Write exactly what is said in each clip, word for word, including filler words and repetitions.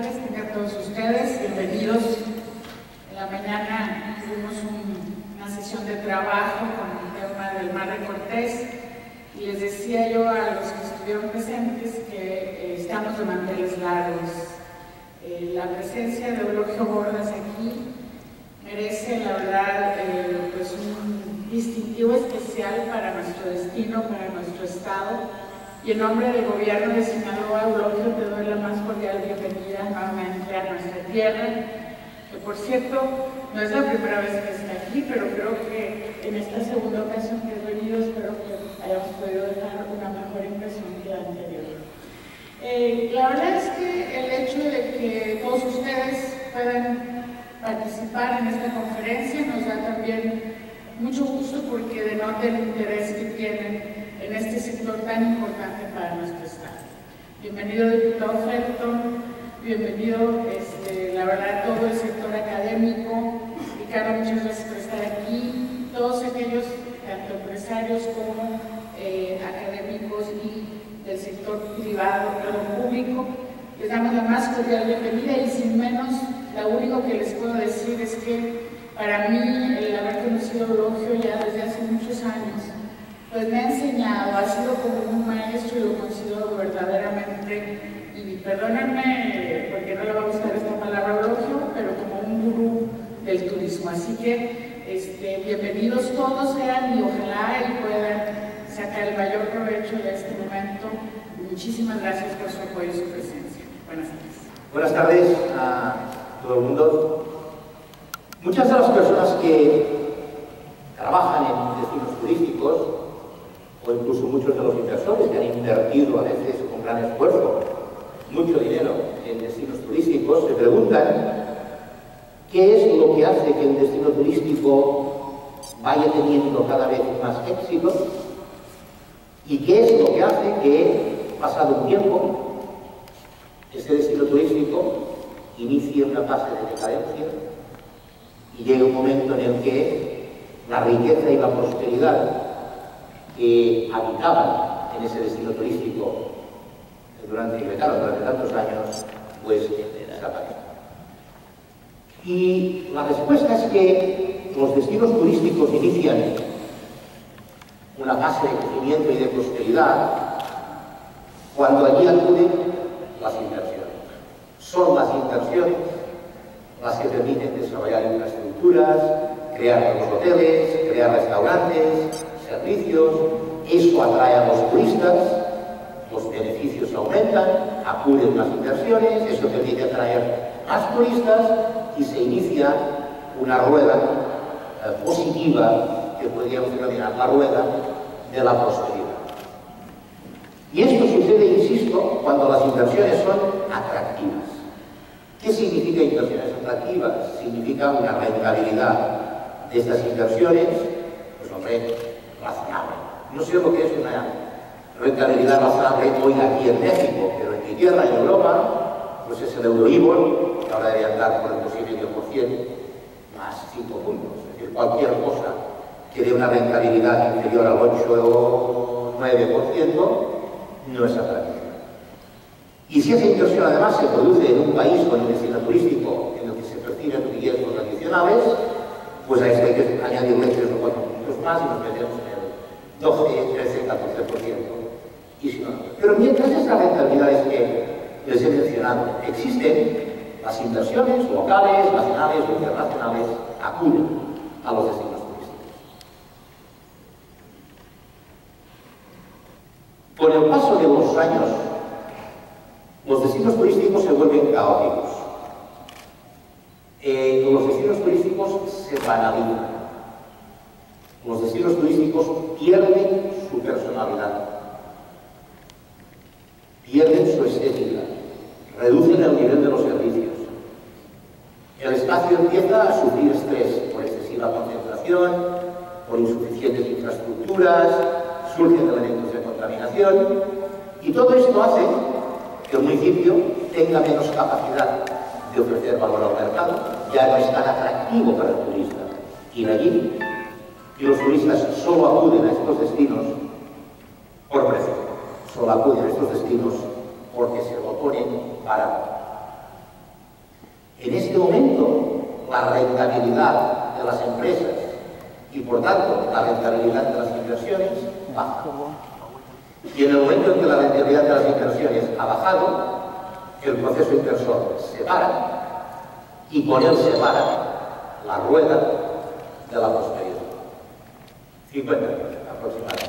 tardes, tengan todos ustedes, bienvenidos. En la mañana tuvimos un, una sesión de trabajo con el tema del Mar de Cortés y les decía yo a los que estuvieron presentes que eh, estamos de manteles largos. Eh, la presencia de Eulogio Bordas aquí merece, la verdad, eh, pues un distintivo especial para nuestro destino, para nuestro estado. Y en nombre del gobierno de Sinaloa, Eulogio, te doy la más cordial bienvenida nuevamente a nuestra tierra, que por cierto no es la primera vez que está aquí, pero creo que en esta segunda ocasión que he venido espero que hayamos podido dejar una mejor impresión que la anterior. Eh, la verdad es que el hecho de que todos ustedes puedan participar en esta conferencia nos da también mucho gusto porque denota el interés que tienen en este sector tan importante para nuestro estado. Bienvenido, diputado Felton, bienvenido, este, la verdad, todo el sector académico. Ricardo, muchas gracias por estar aquí. Todos aquellos, tanto empresarios como eh, académicos y del sector privado, perdón, público, les damos la más cordial bienvenida y sin menos, lo único que les puedo decir es que para mí el haber conocido a Eulogio ya desde hace muchos años pues me ha enseñado, ha sido como un maestro y lo considero verdaderamente, y perdónenme porque no le va a gustar esta palabra Eulogio, pero como un gurú del turismo. Así que este, bienvenidos todos sean y ojalá y puedan sacar el mayor provecho de este momento. Muchísimas gracias por su apoyo y su presencia. Buenas tardes. Buenas tardes a todo el mundo. Muchas de las personas que trabajan en destinos turísticos, o incluso muchos de los inversores que han invertido a veces con gran esfuerzo mucho dinero en destinos turísticos, se preguntan qué es lo que hace que el destino turístico vaya teniendo cada vez más éxito y qué es lo que hace que, pasado un tiempo, ese destino turístico inicie una fase de decadencia y llegue un momento en el que la riqueza y la prosperidad que habitaban en ese destino turístico durante, claro, durante tantos años, pues desaparecen. Y la respuesta es que los destinos turísticos inician una fase de crecimiento y de prosperidad cuando allí acuden las inversiones. Son las inversiones las que permiten desarrollar infraestructuras, crear nuevos hoteles, crear restaurantes, servicios, eso atrae a los turistas, los beneficios aumentan, acuden más inversiones, eso permite atraer más turistas y se inicia una rueda eh, positiva que podríamos denominar la rueda de la prosperidad. Y esto sucede, insisto, cuando las inversiones son atractivas. ¿Qué significa inversiones atractivas? Significa una rentabilidad de estas inversiones, pues hombre, razonable. No sé lo que es una rentabilidad razonable hoy aquí en México, pero en mi tierra, en Europa, pues es el Euribor, que ahora debe andar por el dos coma cinco por ciento, más cinco puntos. Es decir, cualquier cosa que dé una rentabilidad inferior al ocho o nueve por ciento no es atractiva. Y si esa inversión además se produce en un país con un destino turístico en el que se perciben riesgos adicionales, pues a esto hay que añadirle tres o cuatro puntos más y nos metemos en el doce, trece, catorce por ciento. Y si no, pero mientras esas rentabilidades que les he mencionado existen, las inversiones locales, nacionales o internacionales acuden a los destinos turísticos. Con el paso de los años, los destinos turísticos se vuelven caóticos. Eh, los destinos turísticos se banalizan. Los destinos turísticos pierden su personalidad, pierden su estética, reducen el nivel de los servicios. El espacio empieza a sufrir estrés por excesiva concentración, por insuficientes infraestructuras, surgen elementos de contaminación y todo esto hace que el municipio tenga menos capacidad de ofrecer valor al mercado, ya no es tan atractivo para el turista ir allí, y los turistas solo acuden a estos destinos por precio, solo acuden a estos destinos porque se lo ponen barato. En este momento, la rentabilidad de las empresas y, por tanto, la rentabilidad de las inversiones baja. Y en el momento en que la rentabilidad de las inversiones ha bajado, el proceso inversor se para y con él se para la rueda de la prosperidad. cincuenta años aproximadamente.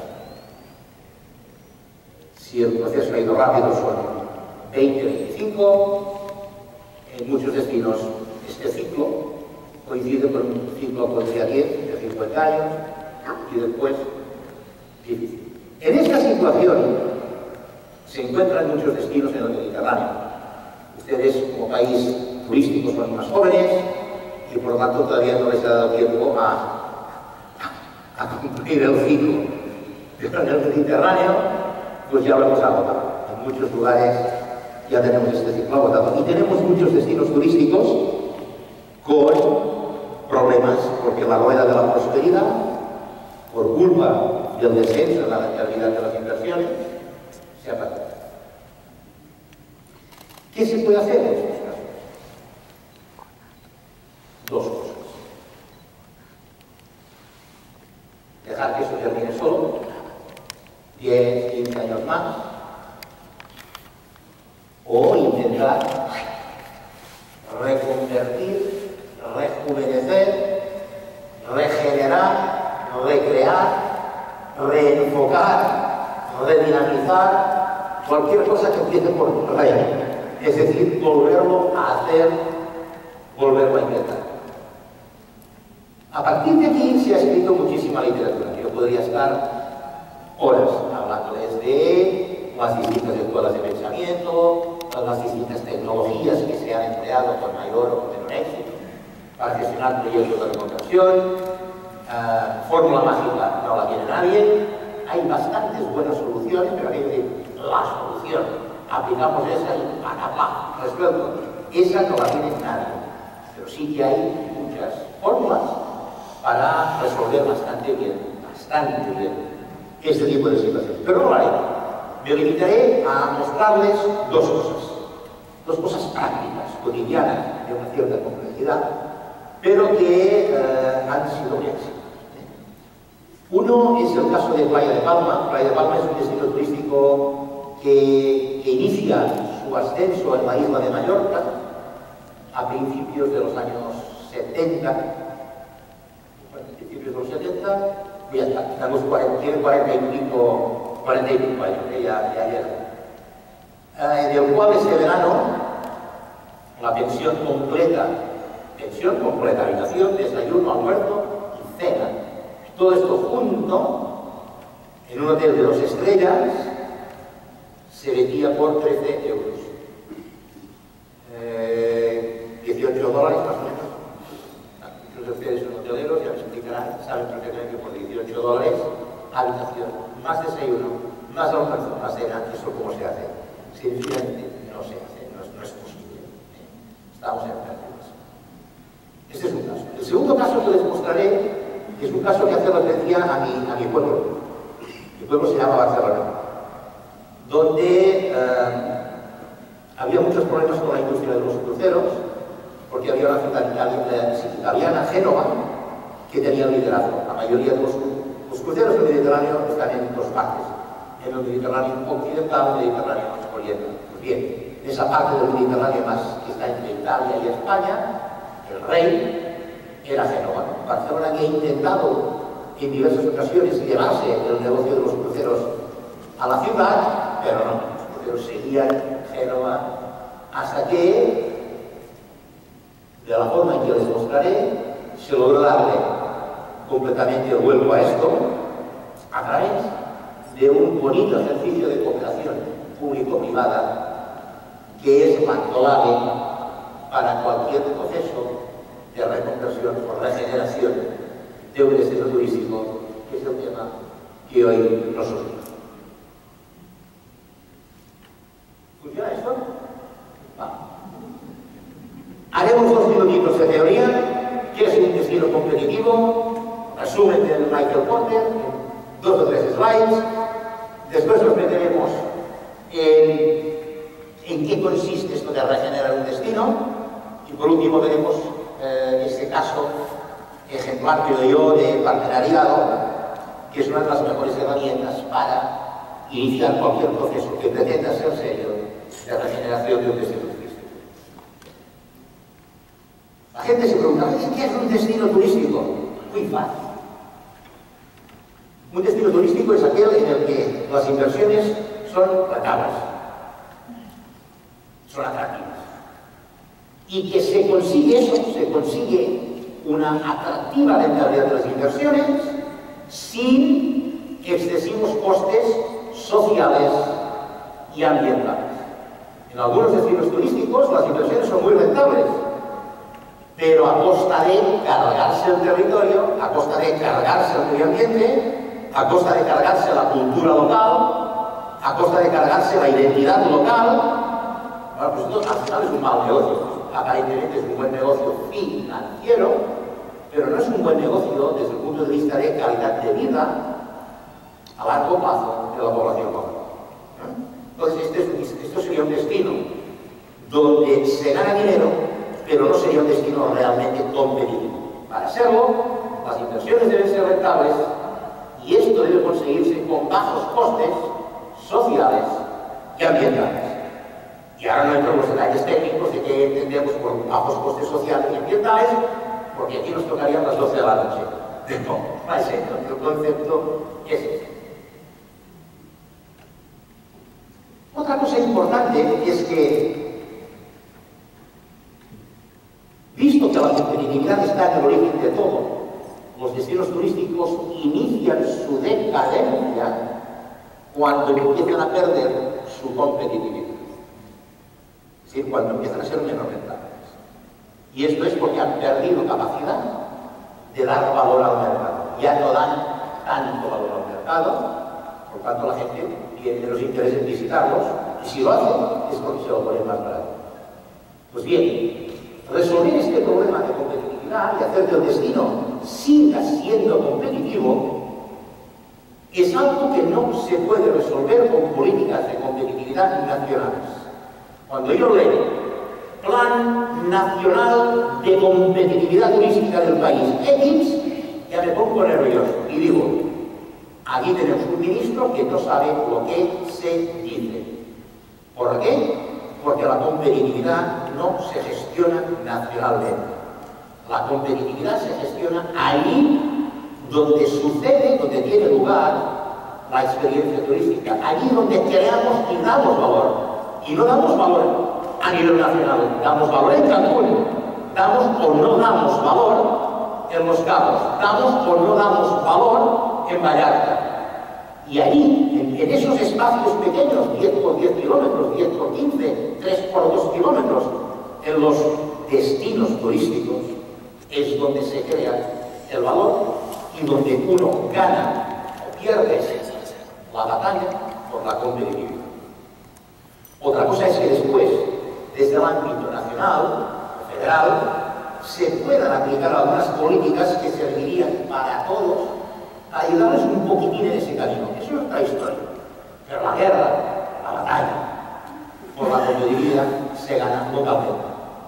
Si el proceso ha ido rápido son veinte, veinticinco, en muchos destinos este ciclo coincide con un ciclo podría diez, de cincuenta años y después difícil. En esta situación se encuentran muchos destinos en el Mediterráneo. Ustedes como país turístico son más jóvenes y por lo tanto todavía no les ha dado tiempo a, a cumplir el ciclo. Pero en el Mediterráneo pues ya lo hemos agotado. En muchos lugares ya tenemos este ciclo agotado. Y tenemos muchos destinos turísticos con problemas porque la rueda de la prosperidad, por culpa del descenso en la rentabilidad de las inversiones, se ha parado. ¿Qué se puede hacer en estos casos? Dos cosas. Dejar que eso termine solo, diez, quince años más, o intentar reconvertir, rejuvenecer, regenerar, recrear, reenfocar, redinamizar, cualquier cosa que empiece por re. Es decir, volverlo a hacer, volverlo a intentar. A partir de aquí se ha escrito muchísima literatura. Yo podría estar horas hablándoles de las distintas escuelas de pensamiento, las distintas tecnologías que se han empleado con mayor o con menor éxito para gestionar proyectos de reconversión. Uh, fórmula mágica no la tiene nadie. Hay bastantes buenas soluciones, pero hay que decir la solución. Aplicamos esa y ¡pam! Resuelto. Esa no la tiene nadie. Pero sí que hay muchas fórmulas para resolver bastante bien, bastante bien este tipo de situaciones. Pero no lo haré. Me limitaré a mostrarles dos cosas. Dos cosas prácticas, cotidianas, de una cierta complejidad, pero que eh, han sido un éxito. Uno es el caso de Playa de Palma. Playa de Palma es un destino turístico que, que inicia su ascenso en la isla de Mallorca a principios de los años setenta. A principios de los setenta, ya está, estamos cuarenta, tiene cuarenta y pico, cuarenta y pico años, que ya, ya llega. Eh, en el cual ese verano, la pensión completa, pensión completa, habitación, desayuno, almuerzo y cena. Todo esto junto, en un hotel de dos estrellas, se vendía por trece euros. Eh, dieciocho dólares más o menos. Muchos de ustedes son hoteleros, ya me explicarán, saben perfectamente que por dieciocho dólares, habitación, más desayuno, más almuerzo, más cena, eso cómo se hace. Sencillamente no se hace, no es, no es posible. Estamos en pérdidas. Este es un caso. El segundo caso que les mostraré es un caso que hace referencia a mi, a mi pueblo. Mi pueblo se llama Barcelona, donde eh, había muchos problemas con la industria de los cruceros, porque había una ciudad italiana, italiana, Génova, que tenía el liderazgo. La mayoría de los, los cruceros del Mediterráneo están en dos partes, en el Mediterráneo occidental y el Mediterráneo oriental. Pues bien, esa parte del Mediterráneo más que está entre Italia y España, el rey era Génova. Barcelona había intentado en diversas ocasiones llevarse el negocio de los cruceros a la ciudad, pero no, los cruceros seguían Génova hasta que, de la forma en que les mostraré, se logró darle completamente el vuelco a esto a través de un bonito ejercicio de cooperación público-privada que es mandolable para cualquier proceso de reconversión o regeneración de un destino turístico, que es el tema que hoy nos ocupa. ¿Funciona esto? Va. Haremos dos minutitos de teoría, que es un destino competitivo, resumen del Michael Porter, dos o tres slides, después nos meteremos en, en qué consiste esto de regenerar un destino, y Y por último tenemos eh, este caso ejemplar, creo yo, de partenariado, que es una de las mejores herramientas para iniciar cualquier proceso que pretenda ser serio de regeneración de un destino turístico. La gente se pregunta, ¿qué es un destino turístico? Muy fácil. Un destino turístico es aquel en el que las inversiones son rentables, son atractivas. Y que se consigue eso, se consigue una atractiva rentabilidad de las inversiones sin excesivos costes sociales y ambientales. En algunos destinos turísticos las inversiones son muy rentables, pero a costa de cargarse el territorio, a costa de cargarse el medio ambiente, a costa de cargarse la cultura local, a costa de cargarse la identidad local. Bueno, pues esto al final es un mal negocio. Aparentemente es un buen negocio financiero, pero no es un buen negocio desde el punto de vista de calidad de vida a largo plazo de la población local. Entonces, este es, esto sería un destino donde se gana dinero, pero no sería un destino realmente competitivo. Para serlo, las inversiones deben ser rentables y esto debe conseguirse con bajos costes sociales y ambientales. Y ahora no entro en los detalles técnicos de qué entendemos por bajos costes sociales y ambientales, porque aquí nos tocarían las doce de la noche. No, no es eso, el concepto es ese. Otra cosa importante es que, visto que la competitividad está en el origen de todo, los destinos turísticos inician su decadencia cuando empiezan a perder su competitividad. Es decir, cuando empiezan a ser menos rentables. Y esto es porque han perdido capacidad de dar valor al mercado. Ya no dan tanto valor al mercado, por tanto la gente tiene menos interés en visitarlos, y si lo hacen es porque se lo ponen más barato. Pues bien, resolver este problema de competitividad y hacer que el destino siga siendo competitivo es algo que no se puede resolver con políticas de competitividad nacionales. Cuando yo leo Plan Nacional de Competitividad Turística del país X, ya me pongo nervioso y digo, aquí tenemos un ministro que no sabe lo que se dice. ¿Por qué? Porque la competitividad no se gestiona nacionalmente. La competitividad se gestiona allí donde sucede, donde tiene lugar la experiencia turística, allí donde creamos y damos valor. Y no damos valor a nivel nacional, damos valor en Cancún, damos o no damos valor en Los Cabos, damos o no damos valor en Vallarta. Y allí, en, en esos espacios pequeños, diez por diez kilómetros, diez por quince, tres por dos kilómetros, en los destinos turísticos, es donde se crea el valor y donde uno gana o pierde la batalla por la competitividad. Otra cosa es que después, desde el ámbito nacional o federal, se puedan aplicar algunas políticas que servirían para todos, para ayudarles un poquitín en ese camino. Eso es otra historia. Pero la guerra, la batalla, por la competitividad, se gana localmente.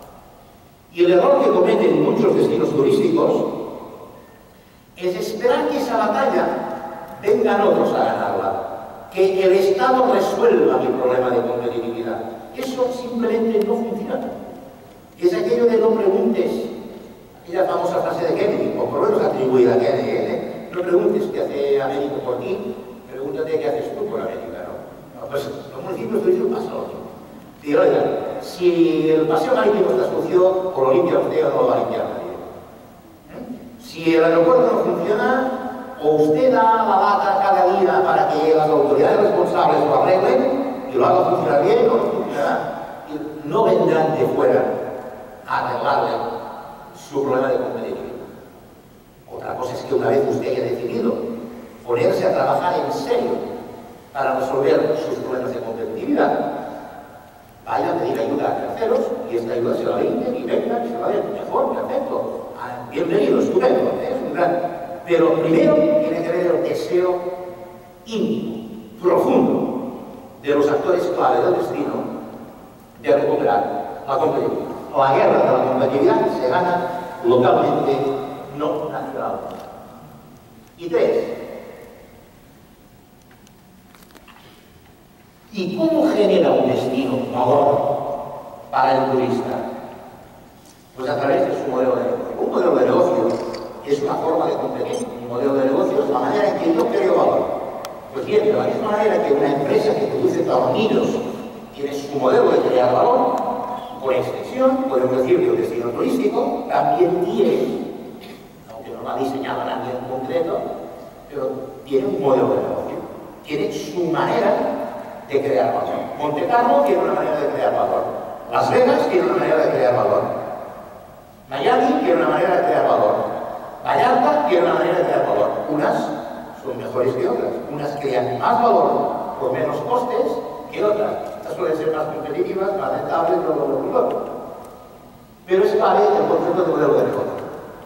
Y el error que cometen muchos destinos turísticos es esperar que esa batalla vengan otros a ganarla. Que el Estado resuelva mi problema de competitividad. Eso simplemente no funciona. Es aquello de no preguntes, aquella famosa frase de Kennedy, o por lo menos atribuida a Kennedy, ¿eh? No preguntes qué hace América por ti, pregúntate qué haces tú por América, ¿no? No, pues los municipios turísticos pasa lo mismo. Y oiga, si el paseo marítimo está sucio, o lo limpia usted o no lo va a limpiar nadie. ¿Eh? Si el aeropuerto no funciona, o usted da la lata cada día para que las autoridades responsables lo arreglen y lo hagan funcionar bien o no funcionará. Y no vendrán de fuera a arreglarle su problema de competitividad. Otra cosa es que una vez usted haya decidido ponerse a trabajar en serio para resolver sus problemas de competitividad, vaya a pedir ayuda a terceros y esta ayuda se la brinden y vengan y se la den mejor, perfecto. Bienvenido, estupendo, ¿eh? Es un gran... Pero primero tiene que haber el deseo íntimo, profundo, de los actores clave del destino de recuperar la competitividad. la guerra de la competitividad se gana localmente, no nacionalmente. Y tres, ¿y cómo genera un destino valor para el turista? Pues a través de su modelo de negocio. Un modelo de negocio es una forma de competir. Un modelo de negocio es la manera en que yo creo valor. Pues bien, de la misma manera que una empresa que produce tornillos tiene su modelo de crear valor, por extensión, podemos decir que un destino turístico también tiene, aunque no lo ha diseñado nadie en concreto, pero tiene un modelo de negocio, tiene su manera de crear valor. Monte Carlo tiene una manera de crear valor. Las Vegas tiene una manera de crear valor. Miami tiene una manera de crear valor. Vallarta tiene una manera de crear valor. Unas son mejores que otras. Unas crean más valor por menos costes que otras. Estas suelen ser más competitivas, más rentables, lo, lo, lo, lo. Pero es vale el concepto de modelo de negocio.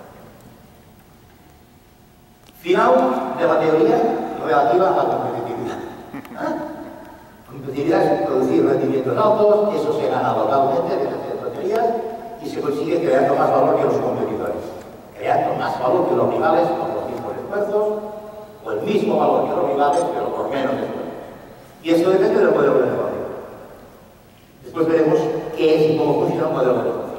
Final de la teoría relativa a la competitividad. ¿Ah? Competitividad es producir rendimientos altos, eso se gana localmente, de las teorías, y se consigue creando más valor que los competidores. Creando más valor que los rivales con los mismos esfuerzos, o el mismo valor que los rivales, pero por menos esfuerzos. Y eso depende del modelo de negocio. Después veremos qué es y cómo funciona un modelo de negocio.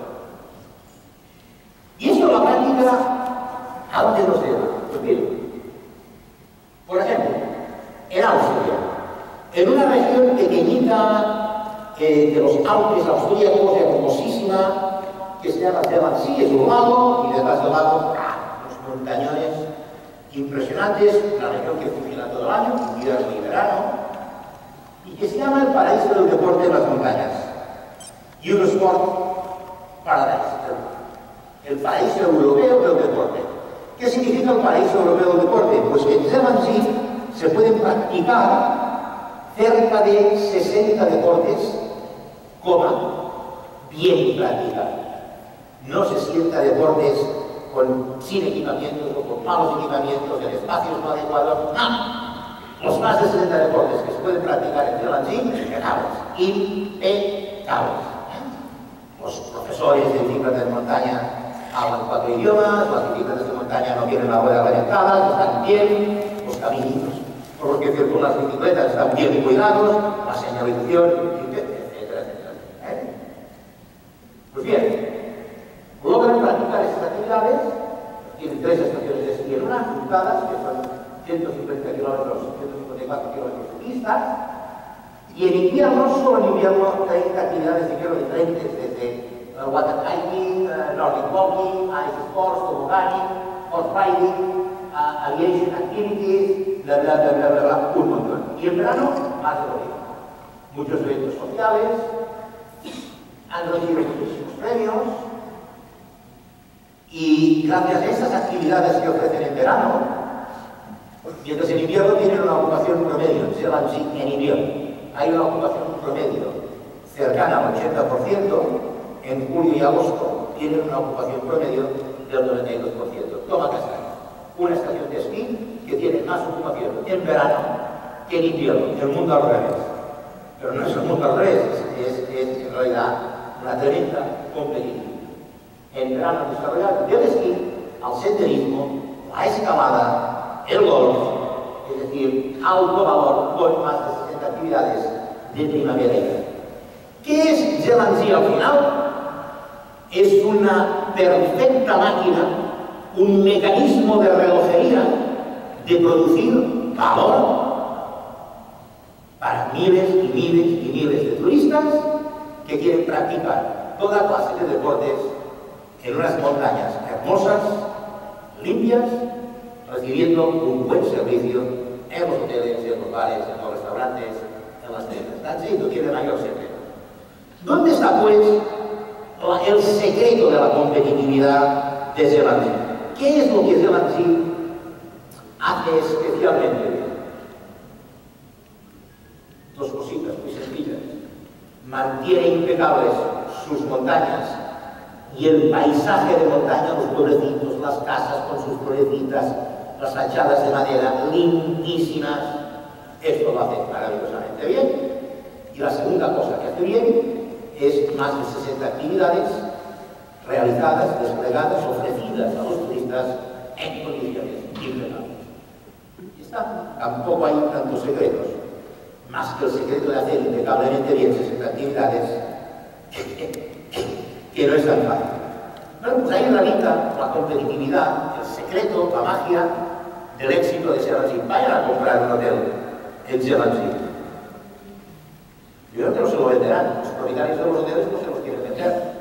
Y esto en la práctica, ¿a dónde nos lleva? Pues bien, por ejemplo, en Austria, en una región pequeñita eh, de los Alpes austríacos, hermosísima, que se llama Tegernsee, es un lago, y detrás del lago, ¡ah!, unos montañones impresionantes, una región que funciona todo el año, invierno y verano, y que se llama el paraíso del deporte en las montañas, Eurosport Paradise, el paraíso europeo del deporte. ¿Qué significa el paraíso europeo del deporte? Pues que en Tegernsee se pueden practicar cerca de sesenta deportes, coma, bien practicados. No se sienta deportes con, sin equipamientos o con malos equipamientos, en espacios no adecuados, no. Los más de sesenta deportes que se pueden practicar en Tegernsee, impecables, impecables. Los profesores de bicicletas de montaña hablan cuatro idiomas, las bicicletas de montaña no tienen la rueda reventadas, están bien, los caminitos por los que circulan las bicicletas están bien cuidados, la señalización, etcétera, etcétera. ¿Eh? Pues bien, logran practicar estas actividades, tienen tres estaciones de esquí en una, juntadas, que son ciento cincuenta kilómetros, ciento cincuenta y cuatro kilómetros de pistas, y en invierno, solo en invierno, treinta actividades de hielo diferentes, desde uh, water hiking, uh, nordic walking, ice sports, toboganing, horse riding, uh, aviation activities, bla bla bla bla bla bla, un montón. Y en verano, más de lo mismo. Muchos eventos sociales, han recibido muchísimos premios, y gracias a estas actividades que ofrecen en verano, mientras en invierno tienen una ocupación promedio, se llama así en invierno, hay una ocupación promedio cercana al ochenta por ciento, en julio y agosto tienen una ocupación promedio del noventa y dos por ciento. Toma castaña, una estación de esquí que tiene más ocupación en verano que en invierno, el mundo al revés. Pero no es el mundo al revés, es, es en realidad una tremenda competitividad. En verano desarrollado del esquí, al senderismo, la escalada, el golf, es decir, alto valor con más de sesenta actividades de primavera y verano. ¿Qué es Tegernsee al final? Es una perfecta máquina, un mecanismo de relojería de producir valor para miles y miles y miles de turistas que quieren practicar toda clase de deportes en unas montañas hermosas, limpias, recibiendo un buen servicio en los hoteles, en los bares, en los restaurantes, en las tiendas. Tegernsee no tiene mayor secreto. ¿Dónde está, pues, el secreto de la competitividad de Tegernsee? ¿Qué es lo que Tegernsee hace especialmente bien? Dos cositas muy sencillas. Mantiene impecables sus montañas y el paisaje de montaña, los pueblecitos, las casas con sus florecitas, las fachadas de madera lindísimas. Esto lo hace maravillosamente bien. Y la segunda cosa que hace bien es más de sesenta actividades realizadas, desplegadas, ofrecidas a los turistas en condiciones impecables. Y está, tampoco hay tantos secretos, más que el secreto de hacer impecablemente bien sesenta actividades, que no es tan fácil. Bueno, pues ahí radica la competitividad, el secreto, la magia del éxito de Serransi. Vayan a comprar un hotel en Serransi. Yo creo que no se lo venderán, los propietarios de los hoteles no se los quieren vender.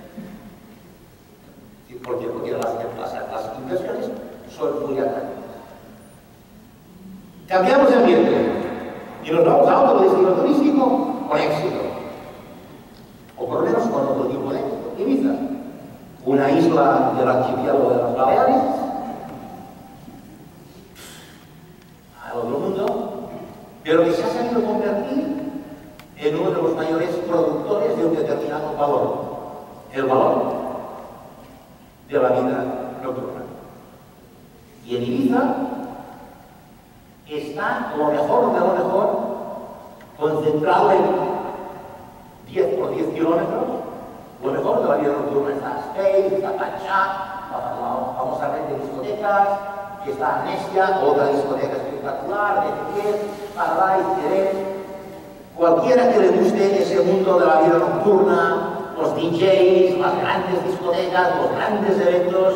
¿Por qué? Porque las, las, las inversiones son muy atractivas. Cambiamos de ambiente y nos vamos a otro destino turístico con éxito, o por lo menos con otro tipo de éxito. Ibiza, una isla del archipiélago de las Baleares, al otro mundo, pero que se ha sabido convertir en uno de los mayores productores de un determinado valor, el valor de la vida nocturna. Y en Ibiza está lo mejor de lo mejor concentrado en diez por diez kilómetros. Lo mejor de la vida nocturna está Space, está Panchá, la famosa red de discotecas, que está Amnesia, otra discoteca espectacular, de diez, Paradise, Jerez. Cualquiera que le guste ese mundo de la vida nocturna, los D Js, las grandes discotecas, los grandes eventos,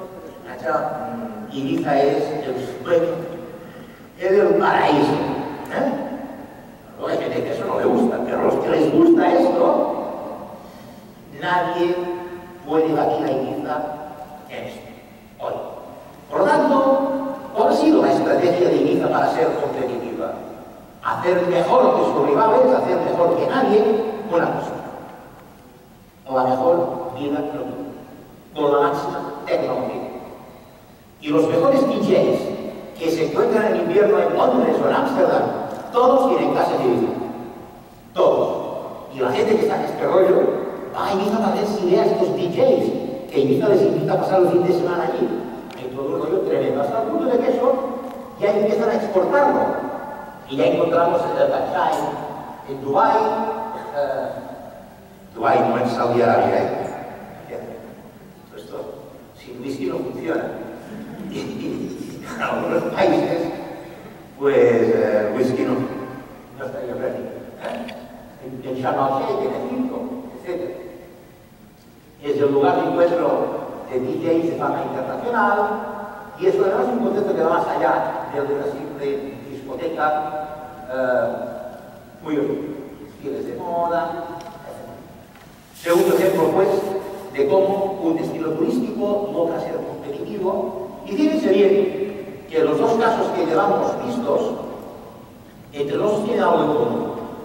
Ibiza es el sueño, es el paraíso. ¿eh? No hay gente que eso no le gusta, pero a los que les gusta esto, nadie puede batir a Ibiza en esto, hoy. Por lo tanto, ¿cuál ha sido la estrategia de Ibiza para ser competitiva? Hacer mejor que sus rivales, hacer mejor que nadie, una cosa. La mejor vida nocturna, con la máxima tecnología. Y los mejores D Js que se encuentran en invierno en Londres o en Ámsterdam, todos tienen casa de Ibiza. Todos. Y la gente que está en este rollo va a Ibiza para ver si ve a estos D Js, que Ibiza les invita a pasar el fin de semana allí. Hay todo un rollo tremendo, hasta el punto de que eso ya empiezan a exportarlo. Y ya encontramos el Panchá en, en Dubái, eh, Dubái no en Saudi Arabia, ¿eh? Esto sin whisky no funciona. Y, y en algunos países, pues el eh, whisky no, no estaría ready. ¿eh? En, en Sharm el Sheikh, en Egipto, etcétera. Es el lugar de encuentro de D Js de fama internacional, y eso además es un concepto que va más allá del de una simple discoteca, eh, muy estilos de moda. Segundo ejemplo, pues, de cómo un destino turístico logra ser competitivo. Y fíjense bien que los dos casos que llevamos vistos, entre los dos tienen algo en común.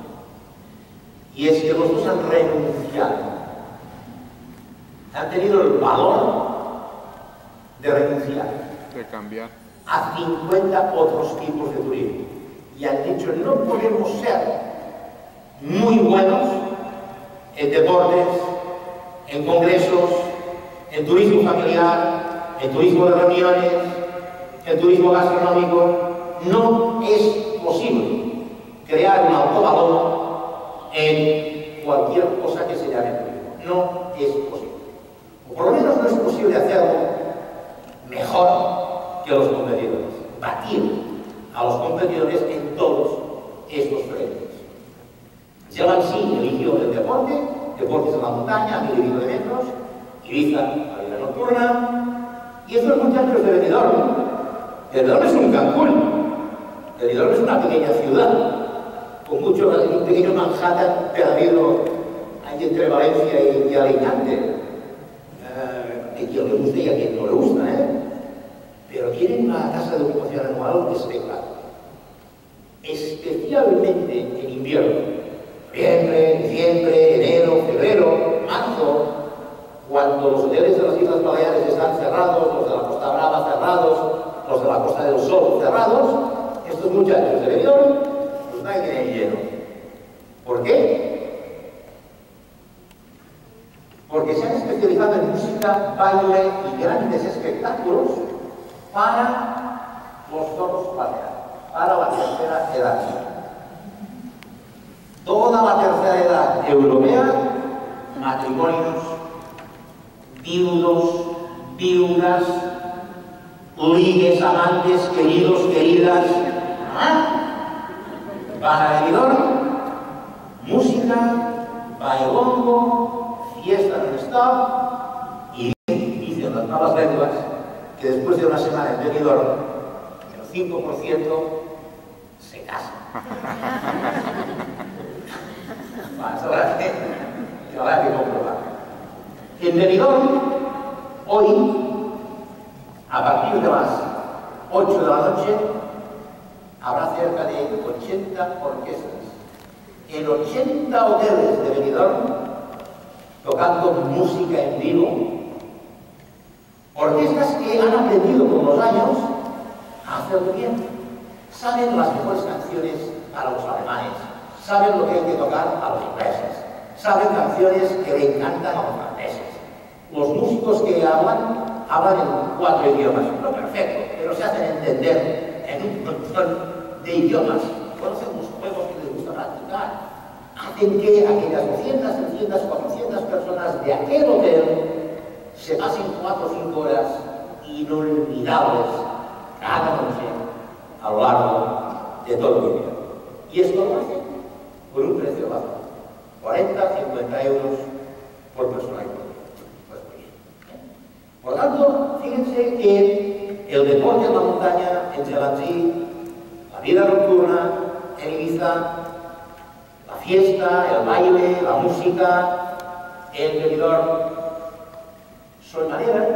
Y es que los dos han renunciado. Han tenido el valor de renunciar. De cambiar. A cincuenta otros tipos de turismo. Y han dicho, no podemos ser muy buenos en deportes, en congresos, en turismo familiar, en turismo de reuniones, en turismo gastronómico. No es posible crear un alto valor en cualquier cosa que se llame turismo. No es posible. O por lo menos no es posible hacerlo mejor que los competidores. Batir a los competidores en todos estos frentes. Serransi eligió el deporte, deportes en la montaña, a mil y pico de metros, Ibiza, la vida nocturna, y estos muchachos de Benidorm. Benidorm es un Cancún, Benidorm es una pequeña ciudad, con mucho, un pequeño Manhattan perdido ahí entre Valencia y, y Alicante. Eh, a quien le gusta y a quien no le gusta, ¿eh? Pero tienen una tasa de ocupación anual espectacular, especialmente en invierno. Noviembre, diciembre, enero, febrero, marzo, cuando los hoteles de las Islas Baleares están cerrados, los de la Costa Brava cerrados, los de la Costa del Sol cerrados, estos muchachos de Benidorm pues no hay que tener lleno. ¿Por qué? Porque se han especializado en música, baile y grandes espectáculos para los toros baleares, para la tercera edad. Toda la tercera edad europea matrimonios, viudos, viudas, ligues, amantes, queridos, queridas. ¿Ah? Van a Benidorm, música, bailongo, fiesta non-stop, y dicen las malas lenguas que después de una semana en Benidorm, el cinco por ciento se casa. Bueno, eso habrá que, eso habrá que comprobar. En Benidorm, hoy, a partir de las ocho de la noche, habrá cerca de ochenta orquestas en ochenta hoteles de Benidorm tocando música en vivo. Orquestas que han aprendido con los años a hacerlo bien. Saben las mejores canciones para los alemanes, saben lo que hay que tocar a los ingleses, saben canciones que le encantan a los franceses. Los músicos que hablan, hablan en cuatro idiomas, no perfecto, pero se hacen entender en un montón de idiomas. Conocen los juegos que les gusta practicar. Hacen que aquellas doscientas, trescientas, cuatrocientas personas de aquel hotel se pasen cuatro o cinco horas inolvidables cada noche a lo largo de todo el día. Y esto lo hacen por un precio bajo, cuarenta, cincuenta euros por persona y por día. Pues muy bien. Por tanto, fíjense que el deporte en la montaña, en Chalancí, la vida nocturna en Ibiza, la fiesta, el baile, la música, el Benidorm, son maneras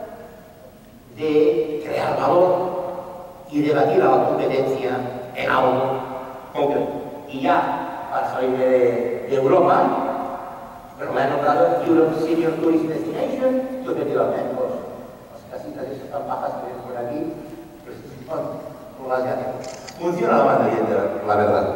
de crear valor y de batir a la competencia en algo concreto. Y ya, para salir de, de Europa, bueno, la he nombrado Europe Senior Tourist Destination, yo he metido al menos las casitas esas tan bajas que ven por aquí, pues bueno, como las ya funciona la banda bien, la verdad.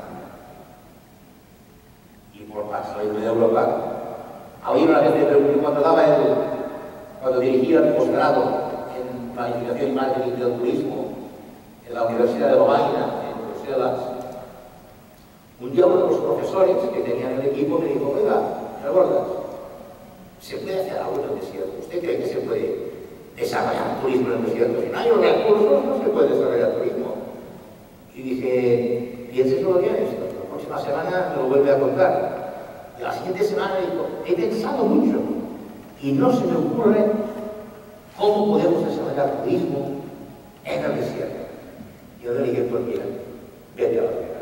Y por para salirme de Europa, a oír una vez me pregunté cuando daba el, cuando dirigía el posgrado en Planificación y Marketing del Turismo en la Universidad de Lovaina, en Bruselas, un día uno de los profesores que tenían el equipo me dijo: oiga, señor Bordas, ¿se puede hacer algo en el desierto? ¿Usted cree que se puede desarrollar turismo en el desierto? Si no hay recursos, no se puede desarrollar turismo. Y dije: piénselo bien esto, la próxima semana me lo vuelve a contar. Y la siguiente semana me dijo: he pensado mucho y no se me ocurre cómo podemos desarrollar turismo en el desierto. Y yo le dije: pues mira, vete a Las Vegas.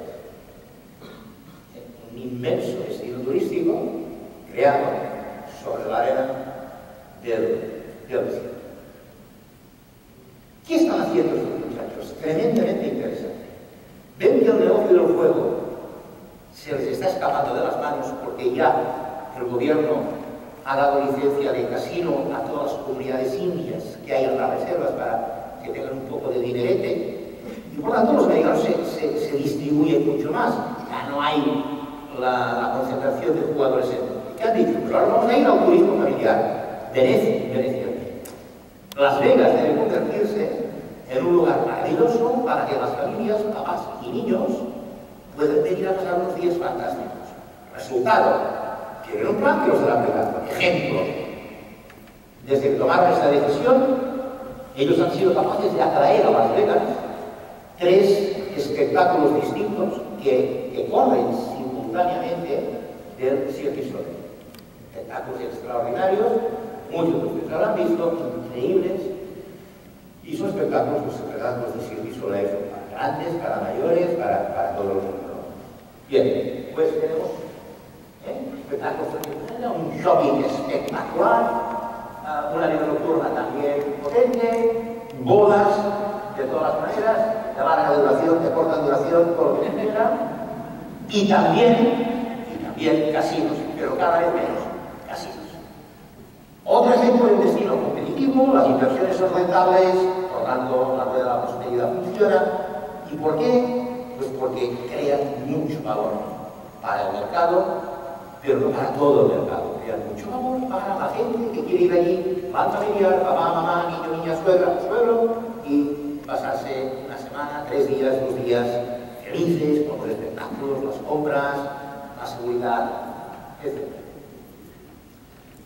Un inmenso destino turístico creado sobre la arena del, del desierto. ¿Qué están haciendo estos muchachos? Tremendamente interesante. Ven que el negocio del juego se les está escapando de las manos porque ya el gobierno ha dado licencia de casino a todas las comunidades indias que hay en las reservas para que tengan un poco de dinerete, y por tanto los americanos se, se, se distribuyen mucho más. Ya no hay la, la concentración de jugadores en... ¿Qué han dicho? Pues ahora vamos a ir al turismo familiar. Venecia, Venecia. Las Vegas debe convertirse en un lugar maravilloso para que las familias, papás y niños puedan venir a pasar unos días fantásticos. Resultado, tienen un plan que los hará aplicar. Ejemplo, desde que tomaron esta decisión, ellos han sido capaces de atraer a Las Vegas tres espectáculos distintos que, que corren simultáneamente del Cirque du Soleil. Espectáculos extraordinarios, muchos de ustedes lo habrán visto, increíbles, y son espectáculos, los espectáculos del Cirque du Soleil son para grandes, para mayores, para, para todo el mundo. Bien, pues tenemos ¿eh? espectáculos, un shopping espectacular, uh, una vida nocturna también potente, bodas de todas las maneras, de larga duración, de corta duración, todo lo que quiera, y también, y también casinos, pero cada vez menos casinos. Otro ejemplo de un destino competitivo, las inversiones son rentables, por tanto la rueda de la prosperidad funciona. ¿Y por qué? Pues porque crean mucho valor para el mercado, pero no para todo el mercado. Crean mucho valor para la gente que quiere ir allí, plan familiar, papá, mamá, niño, niña, suegra, suegro, y pasarse una semana, tres días, dos días felices con los espectáculos, las compras, la seguridad, etcétera.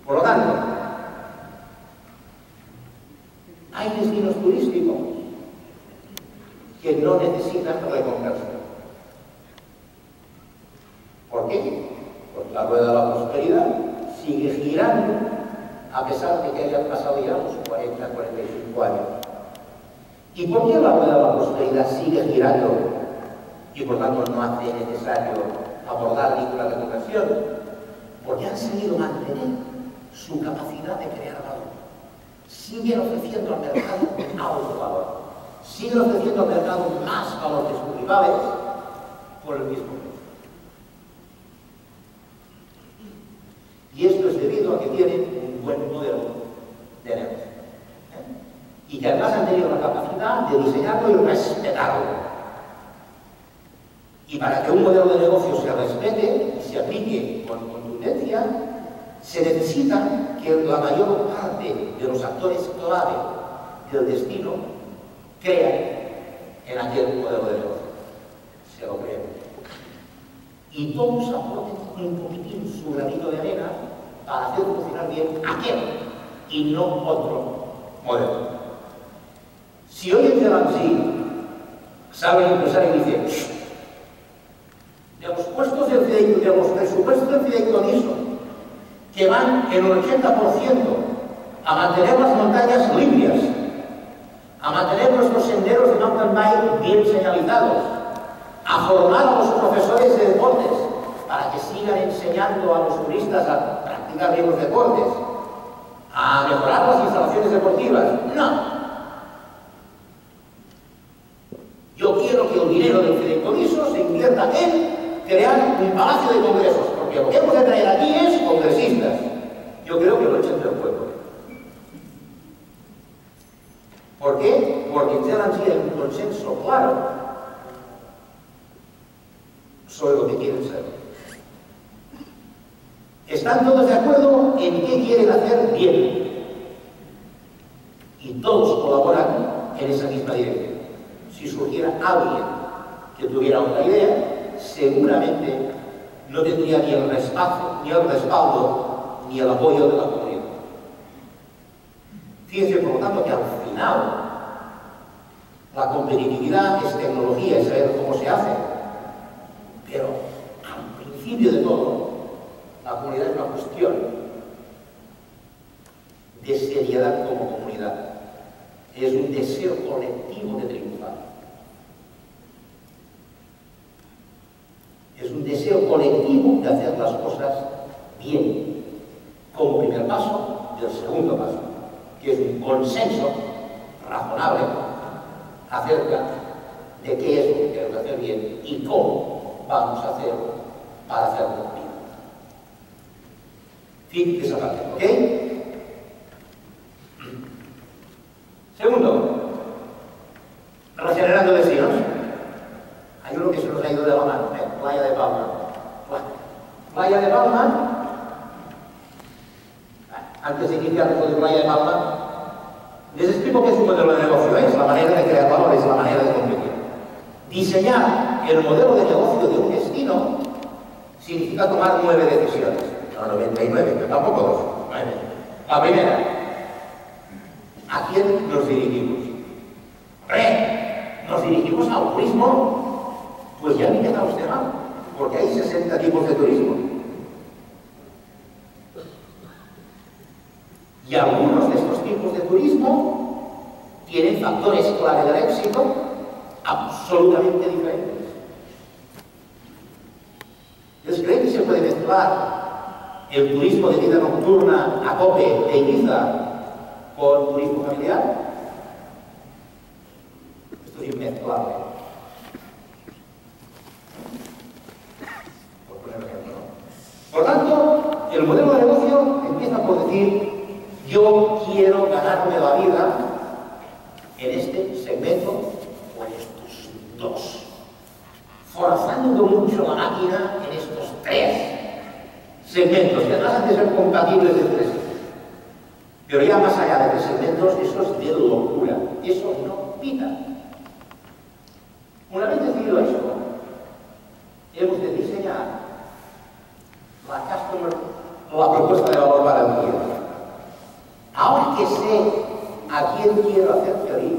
Por lo tanto, hay destinos turísticos que no necesitan reconversión. ¿Por qué? Porque la rueda de la prosperidad sigue girando a pesar de que hayan pasado ya los cuarenta, cuarenta y cinco años. ¿Y por qué la rueda de la prosperidad sigue girando y por tanto no hace necesario abordar ninguna reconversión? Porque han sabido mantener su capacidad de crear valor. Siguen ofreciendo al mercado un alto valor. Siguen ofreciendo al mercado más valor que sus rivales por el mismo precio. Y esto es debido a que tienen un buen modelo de negocio. ¿eh? Y que además han tenido la capacidad de diseñarlo y respetarlo. Y para que un modelo de negocio se respete y se aplique con contundencia, se necesita que la mayor parte de los actores clave del destino crean en aquel modelo de negocio. Se lo creen. Y todos aporten un poquitín su granito de arena para hacer funcionar bien aquel y no otro modelo. Si hoy en Gelancy sale el empresario y dice: de los puestos de, de los presupuestos de fideicomiso que van en un ochenta por ciento a mantener las montañas limpias, a mantener nuestros senderos de mountain bike bien señalizados, a formar a los profesores de deportes para que sigan enseñando a los turistas a practicar bien los deportes, a mejorar las instalaciones deportivas. No. Yo quiero que el dinero del fideicomiso se invierta en crear un palacio de congresos, porque lo que hemos de traer aquí es congresistas. Yo creo que lo echen del pueblo. ¿Por qué? Porque en Gelancy hay un consenso claro sobre lo que quieren ser. Están todos de acuerdo en qué quieren hacer bien. Y todos colaboran en esa misma dirección. Si surgiera alguien que tuviera otra idea, seguramente no tendría ni el respaldo, ni el respaldo, ni el apoyo de la comunidad. Fíjense, por lo tanto, que al final la competitividad es tecnología, es saber cómo se hace, pero al principio de todo, la comunidad es una cuestión de seriedad como comunidad. Es un deseo colectivo de triunfar. Es un deseo colectivo de hacer las cosas bien, como primer paso del segundo paso, que es un consenso razonable acerca de qué es lo que queremos hacer bien y cómo vamos a hacer para hacerlo bien. Fin de esa parte, ¿ok? Segundo, regenerando destinos. Hay uno que se nos ha ido de la mano, ¿eh? Playa de Palma. Playa de Palma, antes de iniciar el de Playa de Palma, les explico qué es un modelo de negocio, ¿eh? Es la manera de crear valor, es la manera de competir. Diseñar el modelo de negocio de un destino significa tomar nueve decisiones, no noventa y nueve, pero tampoco dos, nueve. La primera, ¿a quién nos dirigimos? ¿Eh? ¿Nos dirigimos al turismo? Pues ya ni queda usted mal, porque hay sesenta tipos de turismo. Y algunos de estos tipos de turismo tienen factores clave del éxito absolutamente diferentes. ¿Les creen que se puede mezclar el turismo de vida nocturna a tope de Ibiza con turismo familiar? Esto es inmezclable. Por poner un ejemplo, ¿no? Por tanto, el modelo de negocio empieza por decir: yo quiero ganarme la vida en este segmento o en estos dos, forzando mucho la máquina en estos tres segmentos, que además han de ser compatibles entre sí. Pero ya más allá de tres segmentos, eso es de locura, eso no pita. Una vez decidido eso, hemos de diseñar la customer, la propuesta de valor para el cliente. aunque sé a quién quiero hacer feliz,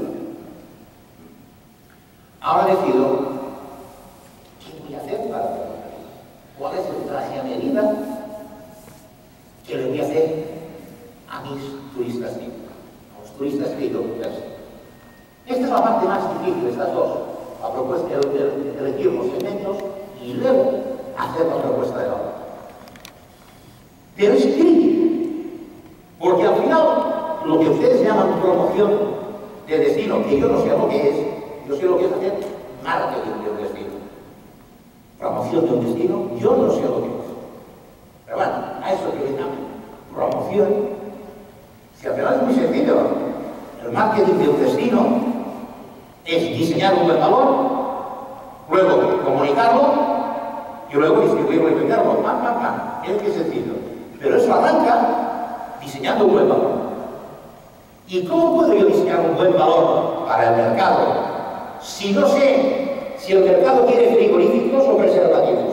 ahora decido qué voy a hacer para hacer feliz. ¿Cuál es el traje a medida que le voy a hacer a mis turistas típicos, a los turistas que he ido a ver? Esta es la parte más difícil de estas dos, la propuesta de, de, de elegir los segmentos y luego hacer la propuesta de valor. Pero es crítico, porque al final lo que ustedes llaman promoción de destino, que yo no sé lo que es, yo sé lo que es hacer marketing de un destino. Promoción de un destino, yo no sé lo que es. Pero bueno, a eso que le llaman promoción, si al final es muy sencillo, el marketing de un destino es diseñar un buen valor, luego comunicarlo y luego distribuirlo y venderlo. Pam, pam, pam. Es que sencillo. Pero eso arranca diseñando un buen valor. ¿Y cómo puedo yo diseñar un buen valor para el mercado si no sé si el mercado quiere frigoríficos o preservativos?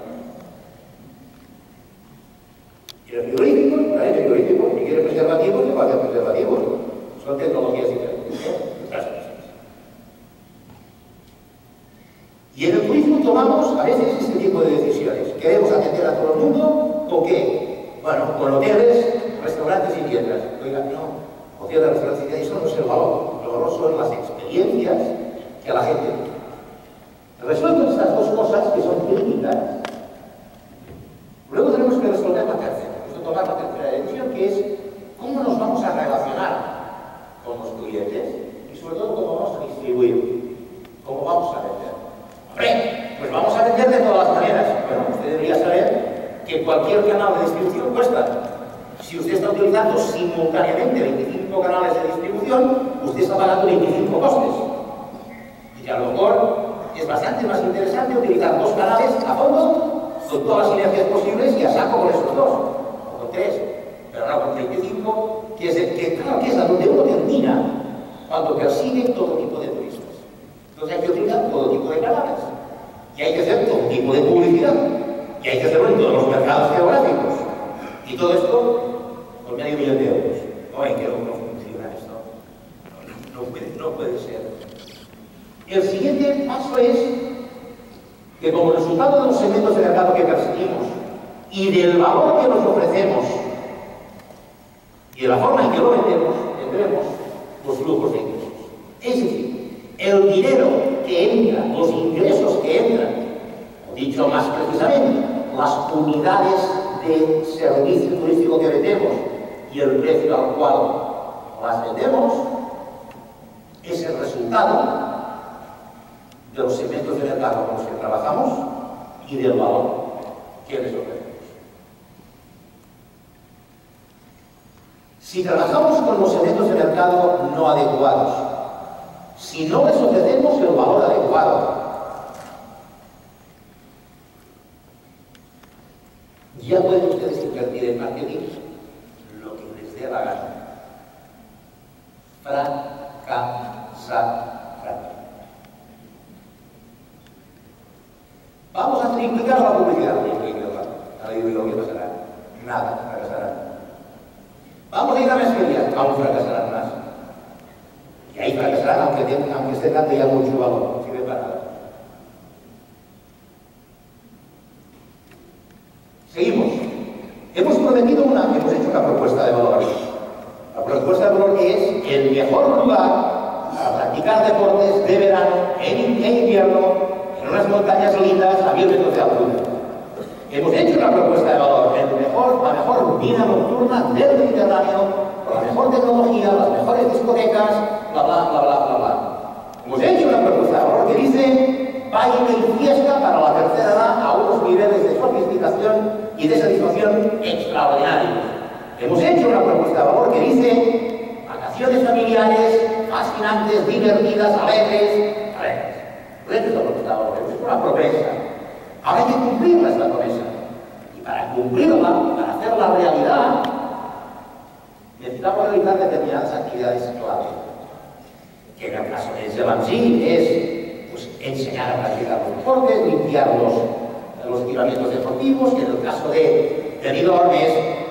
¿Quiere frigoríficos? Trae frigoríficos. Si quiere preservativos, le va a hacer preservativos. Son tecnologías diferentes. Gracias. Y en el turismo tomamos a veces este tipo de decisiones. ¿Queremos atender a todo el mundo o qué? Bueno, con hoteles, restaurantes y tiendas. Oiga, no, hoteles, restaurantes y tiendas, eso no es el valor. El valor son las experiencias que la gente tiene. Resuelven estas dos cosas que son críticas. Luego tenemos que resolver la tercera. Tenemos que tomar la tercera decisión, que es cómo nos vamos a relacionar con los clientes y sobre todo cómo vamos a distribuir, cómo vamos a vender. Hombre, pues vamos a vender de todas las maneras. Bueno, usted debería saber que cualquier canal de distribución cuesta. Si usted está utilizando simultáneamente veinticinco canales de distribución, usted está pagando veinticinco costes. Y que a lo mejor es bastante más interesante utilizar dos canales a fondo, con todas las sinergias posibles y a saco con esos dos, o con tres, pero no con veinticinco, que es, el, que, claro, que es a donde uno termina cuando persigue todo tipo de turistas. Entonces hay que utilizar todo tipo de canales y hay que hacer todo tipo de publicidad y hay que hacerlo en todos los mercados geográficos y todo esto por medio millón de euros. Oye, que no funciona esto, no, no, puede, no puede ser. El siguiente paso es que como resultado de los segmentos de mercado que perseguimos y del valor que nos ofrecemos y de la forma en que lo vendemos, tendremos los flujos de ingresos. Es decir, el dinero que entra, los ingresos que entran, o dicho más precisamente, las unidades de servicio turístico que vendemos y el precio al cual las vendemos, es el resultado de los segmentos de mercado con los que trabajamos y del valor que les ofrecemos. Si trabajamos con los segmentos de mercado no adecuados, si no les ofrecemos el valor adecuado, ya pueden ustedes invertir en marketing lo que les dé la gana. Fracasarán. Vamos a triplicar la publicidad. Ahora digo yo, ¿qué pasará? Nada, fracasarán. Vamos a ir a más ferias, aún fracasarán más. Y ahí fracasarán, aunque, tengan, aunque estén dando ya mucho valor, no sirve para nada. Seguimos. Hemos prometido una, hemos hecho una propuesta de valor. La propuesta de valor es el mejor lugar para practicar deportes de verano, en, en invierno, en unas montañas lindas a mil metros de altura. Hemos hecho una propuesta de valor, el mejor, la mejor vida nocturna del Mediterráneo, con la mejor tecnología, las mejores discotecas, bla, bla, bla, bla, bla, bla. Hemos hecho una propuesta de valor que dice baile y fiesta para la tercera edad a unos niveles de sofisticación y de satisfacción extraordinarios. Hemos hecho una propuesta de valor que dice vacaciones familiares, fascinantes, divertidas, alegres, alegres. Esta es la propuesta de valor, es una promesa. Ahora hay que cumplirla esta promesa. Y para cumplirla, para hacerla realidad, necesitamos realizar determinadas actividades clave. Que en el caso de Zelansi es pues, enseñar a practicar los deportes, limpiar los, los equipamientos deportivos, que en el caso de Benidorm es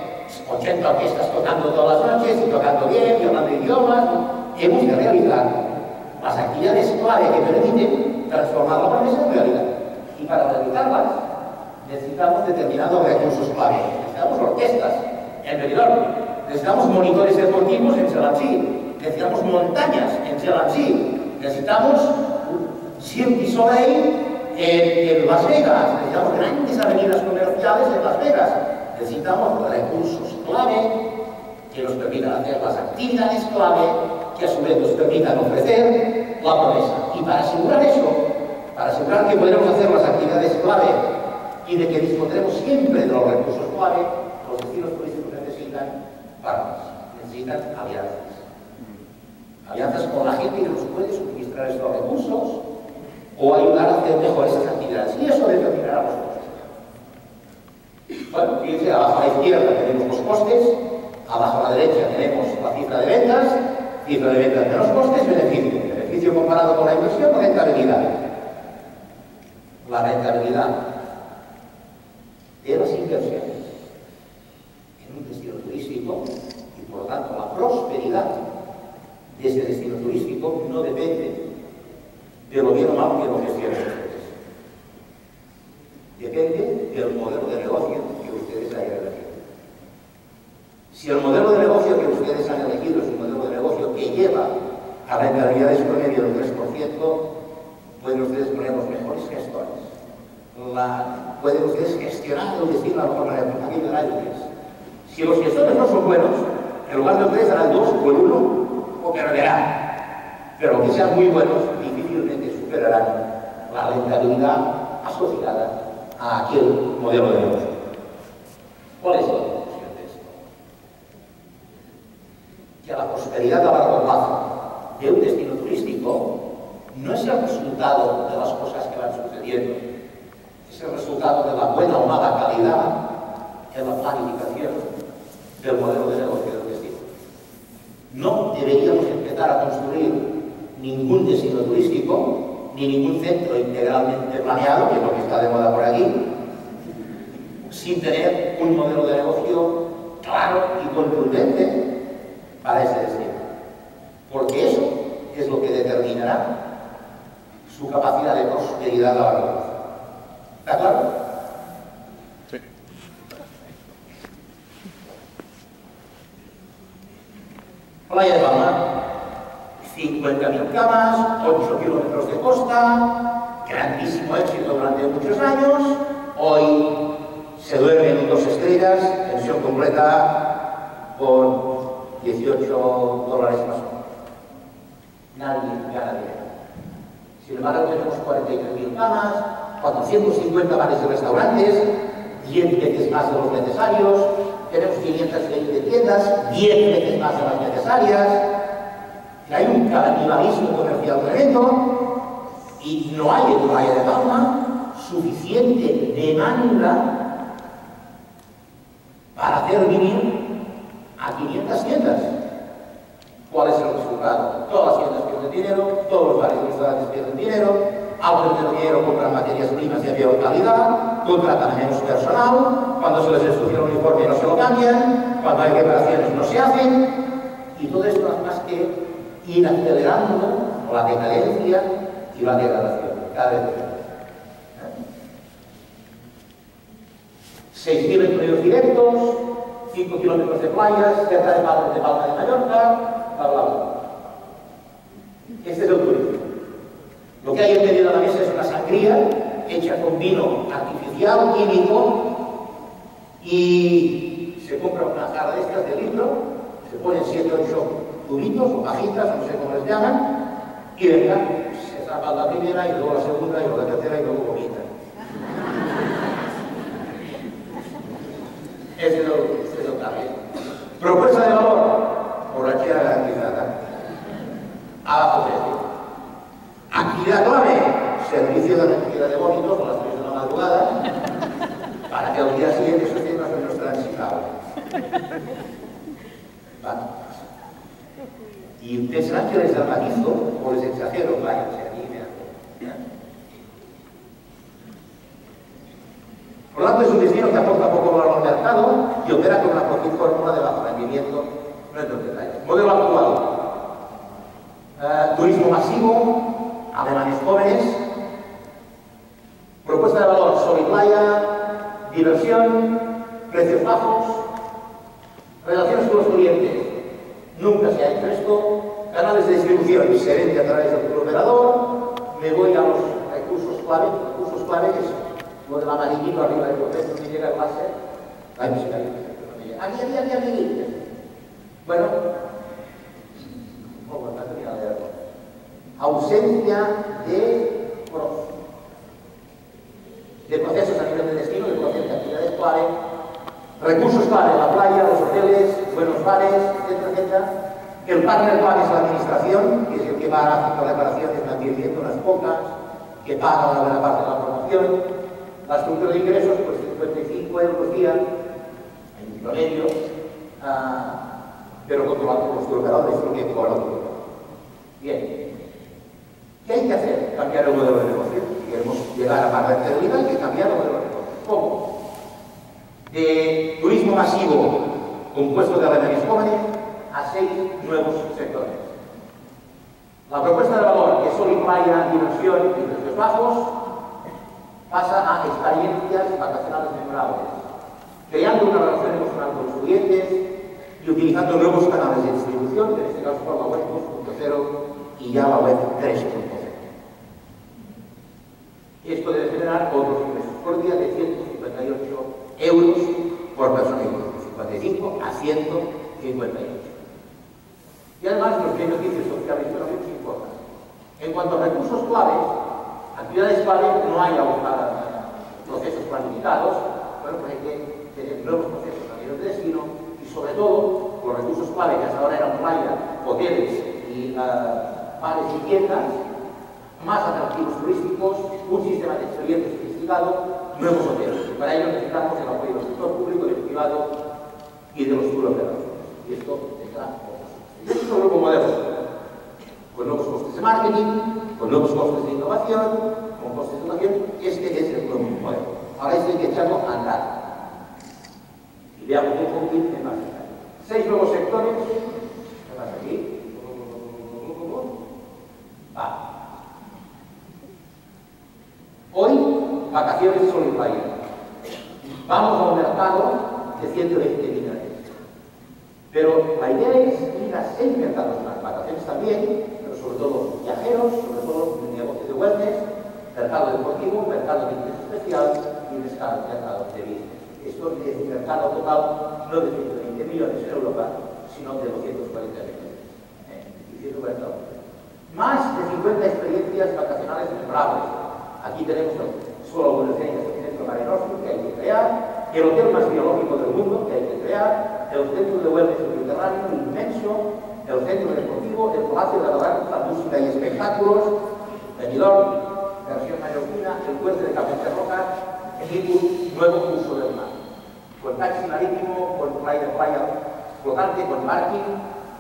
ochenta orquestas tocando todas las noches y tocando bien y hablando idiomas. Hemos de realizar las actividades clave que permiten transformar la promesa en realidad. Y para realizarlas necesitamos determinados recursos clave. Necesitamos orquestas en Benidorm, necesitamos monitores deportivos en Chalansí, necesitamos montañas en Chalansí, necesitamos Cirque du Soleil en, en Las Vegas, necesitamos grandes avenidas comerciales en Las Vegas, necesitamos recursos clave que nos permitan hacer las actividades clave, que a su vez nos permitan ofrecer la promesa. Y para asegurar eso, para asegurar que podremos hacer las actividades clave y de que dispondremos siempre de los recursos clave, los destinos turísticos necesitan partners, necesitan alianzas. Alianzas con la gente que nos puede suministrar estos recursos o ayudar a hacer mejor esas actividades. Y eso determinará los costes. Bueno, fíjense, abajo a la izquierda tenemos los costes, abajo a la derecha tenemos la cifra de ventas, cifra de ventas menos costes, beneficio. Beneficio comparado con la inversión, rentabilidad. La rentabilidad de las inversiones en un destino turístico y por lo tanto la prosperidad de ese destino turístico no depende de lo bien o mal que lo gestionen ustedes. Depende del modelo de negocio que ustedes hayan elegido. Si el modelo de negocio que ustedes han elegido es un modelo de negocio que lleva a rentabilidades promedio del tres por ciento, pueden ustedes poner los mejores gestores. La, pueden ustedes gestionar el destino de la mejor manera, porque aquí verá el tres. Si los gestores no son buenos, en lugar de tres harán dos o el uno, o perderán. Pero que sean muy buenos, difícilmente superarán la rentabilidad asociada a aquel modelo de negocio. ¿Cuál es la conclusión de esto? Que la prosperidad a largo plazo de un destino turístico no es el resultado de las cosas que van sucediendo, es el resultado de la buena o mala calidad en la planificación del modelo de negocio del destino. No deberíamos empezar a construir ningún destino turístico, ni ningún centro integralmente planeado, que es lo que está de moda por aquí, sin tener un modelo de negocio claro y contundente para ese destino. Porque eso es lo que determinará su capacidad de prosperidad a largo plazo. ¿Está claro? Sí. Playa de Palma, cincuenta mil camas, ocho kilómetros de costa, grandísimo éxito durante muchos años. Hoy se duerme en dos estrellas, pensión completa por dieciocho dólares más o menos. Nadie gana dinero. Sin embargo, tenemos cuarenta y tres mil camas, cuatrocientos cincuenta bares y restaurantes, diez veces más de los necesarios, tenemos quinientas veinte tiendas, diez veces más de las necesarias, hay un canibalismo comercial tremendo y no hay en Playa de Palma suficiente demanda para hacer vivir a quinientas tiendas. ¿Cuál es el resultado? Todas las tiendas pierden dinero, todos los bares y restaurantes pierden dinero, algunos del dinero compran materias primas de peor calidad, contratan menos personal, cuando se les ensucia el uniforme no se lo cambian, cuando hay reparaciones no se hacen, y todo esto no es más que ir acelerando la decadencia y la degradación cada vez más. seis mil empleos directos, cinco kilómetros de playas, cerca de Palma de, Palma de Mallorca, bla, bla, bla. Este es el turismo. Lo que hay en medio de la mesa es una sangría hecha con vino artificial, químico, y se compra una jarra de estas de litro, se ponen siete o ocho tubitos o cajitas, no sé cómo les llaman, y venga, se tapa la primera y luego la segunda y luego la tercera y luego vomita. Ese es el, ese es el cambio. Propuesta de valor, borrachera garantizada. Abajo precio. Actividad clave, servicio de recogida de vómitos a las tres de la madrugada, para que al día siguiente esos temas no estén transitables. ¿Vale? Y pensarán que les dramatizo o les exagero, váyanse aquí y me Por lo tanto, es un destino que aporta poco valor mercado y opera con una fórmula de bajo rendimiento. No entro en detalles. Modelo actual. Uh, turismo masivo, alemanes jóvenes, propuesta de valor sol y playa, diversión, precios bajos, relaciones con los clientes. Nunca se ha hecho esto. Canales de distribución, se vende a través del operador. Me voy a los recursos clave. Recursos clave es lo del amarillito arriba del proceso que llega el láser. Ay, me llega. Aquí, aquí, aquí, aquí. Bueno, oh, bueno, no de ausencia de procesos. De procesos a nivel de destino, de procesos de actividades clave, recursos clave, la playa, los hoteles, buenos bares, etcétera, etcétera. El partner clave es la administración, que es el que va a hacer las reparaciones, mantenimiento, unas pocas, que paga una buena parte de la promoción. La estructura de ingresos, pues cincuenta y cinco euros día, en promedio, uh, pero controlado por los operadores, es lo que cobra el operador. Bien. ¿Qué hay que hacer? Cambiar el modelo de negocio. Si queremos llegar a más rentabilidad, hay que cambiar el modelo de negocio. ¿Cómo? De turismo masivo compuesto de alemanes jóvenes a seis nuevos sectores. La propuesta de valor, que es sol y playa, diversión y precios bajos, pasa a experiencias vacacionales memorables, creando una relación emocional con los clientes y utilizando nuevos canales de distribución, que en este caso por la web dos punto cero y ya la web tres punto cero. Esto debe generar otros ingresos por día de ciento cincuenta y ocho euros por persona, de cincuenta y cinco a ciento cincuenta y ocho. Y además los beneficios sociales y económicos importan. En cuanto a recursos claves, actividades clave, no hay procesos planificados, bueno, pues hay que tener nuevos procesos a nivel de destino y sobre todo los recursos clave que hasta ahora eran playa, hoteles y uh, bares y tiendas, más atractivos turísticos, un sistema de experiencias sofisticado, nuevos hoteles. Para ello necesitamos el apoyo del sector público, del privado y de los tour operadores. Y esto tendrá otros. Y estos son nuevos modelos, con nuevos costes de marketing, con nuevos costes de innovación, con costes de educación. Este es el nuevo modelo. Ahora este hay que echarlo a andar. Y veamos un poquito en más detalle. Seis nuevos sectores. ¿Qué pasa aquí? Va. Hoy, vacaciones sol y playa. Vamos a un mercado de ciento veinte millones. Pero la idea es ir a seis mercados más. Vacaciones también, pero sobre todo viajeros, sobre todo negocios de wellness, mercado deportivo, mercado de interés especial y mercado de business. Esto es un mercado total no de ciento veinte millones en Europa, sino de doscientos cuarenta millones. ¿eh? Y ciento cuarenta millones. Más de cincuenta experiencias vacacionales memorables. Aquí tenemos solo algunas de ellas, el Centro Mare Nostrum, que hay que crear, el hotel más biológico del mundo, que hay que crear, el Centro de Wellness Mediterráneo, inmenso, el Centro Deportivo, el Palacio de la Danza, Música y Espectáculos, Benidorm, versión mallorquina, el puente de Capeche Roca, y un nuevo curso del mar. Con taxi marítimo, con playa de playa flotante, con parking.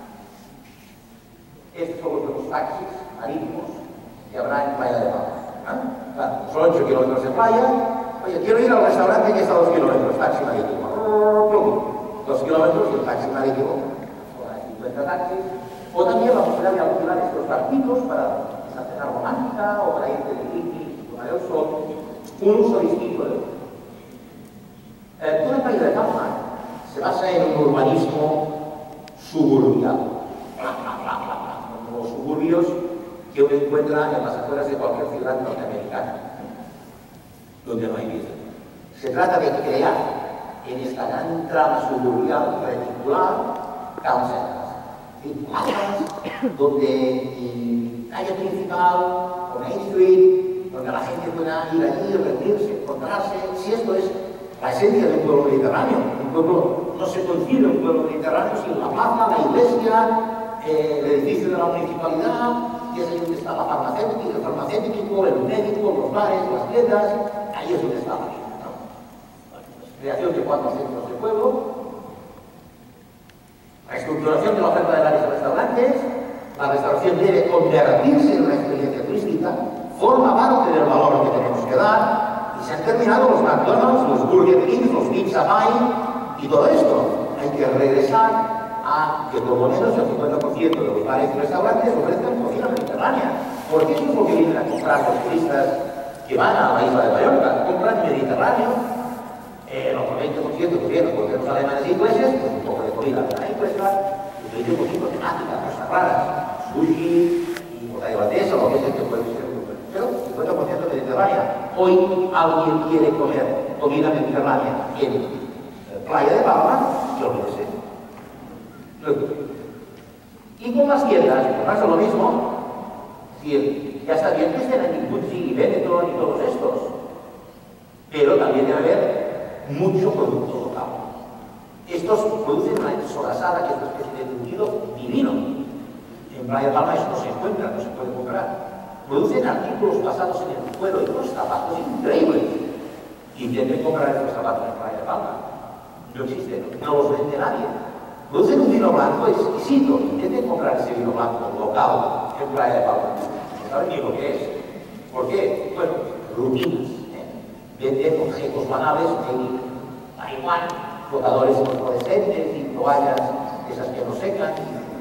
Estos son los nuevos taxis marítimos que habrá en Playa de Palma. ¿eh? Claro, son ocho kilómetros de playa. Oye, quiero ir al restaurante que está a dos kilómetros, taxi marítimo. Dos kilómetros del taxi marítimo, cincuenta taxis. O también la posibilidad de alquilar estos barquitos para esa cena romántica o para irte de bikini, tomar el sol. Un uso distinto de otro. Eh, toda Playa de Palma se basa en un urbanismo suburbial. Los suburbios que uno encuentra en las afueras de cualquier ciudad norteamericana, donde no hay vida. Se trata de crear en esta gran trama suburbial reticular town centers, plazas donde en calle principal o Main Street, donde la gente pueda ir allí, reunirse, encontrarse. Si esto es la esencia del pueblo mediterráneo, un pueblo no se concibe un pueblo mediterráneo sin la plaza, la iglesia, eh, el edificio de la municipalidad, que es ahí donde está la farmacéutica, el farmacéutico, el médico, los bares, las tiendas, ahí es donde está la vida, ¿no? Creación de cuatro centros de pueblo, reestructuración de la oferta de bares y restaurantes. La restauración debe convertirse en una experiencia turística, forma parte del valor que tenemos que dar, y se han terminado los McDonald's, los Burger King, los Pizza Pie y todo esto. Hay que regresar a que por lo menos el cincuenta por ciento de los bares y restaurantes ofrezcan cocina mediterránea. Porque eso es lo que vienen a comprar los turistas que van a la isla de Mallorca. Compran mediterráneo, eh, el veinte por ciento que vienen, porque los alemanes e ingleses, pues un poco de comida inglesa, y el veinte por ciento temática, cosas raras, sushi, y botella holandesa, lo que sea que puede ser. Pero cincuenta por ciento mediterránea. Hoy alguien quiere comer comida mediterránea en Playa de Palma, yo lo sé. Y con las tiendas, pues pasa lo mismo. Si ya está bien que estén en ningún sí, Benetton y todos estos, pero también debe haber mucho producto local. Estos producen una ensolasada que es una especie de embutido divino. En Playa de Palma eso no se encuentra, no se puede comprar. Producen artículos basados en el cuero y unos zapatos increíbles. Intenten comprar estos zapatos en Playa de Palma. No existen, no los vende nadie. Producen un vino blanco exquisito. Intenten comprar ese vino blanco local en Playa de Palma. No saben ni lo que es. ¿Por qué? Bueno, rutinas. ¿eh? Venden objetos banales en Taiwán, flotadores fluorescentes y toallas, esas que no secan.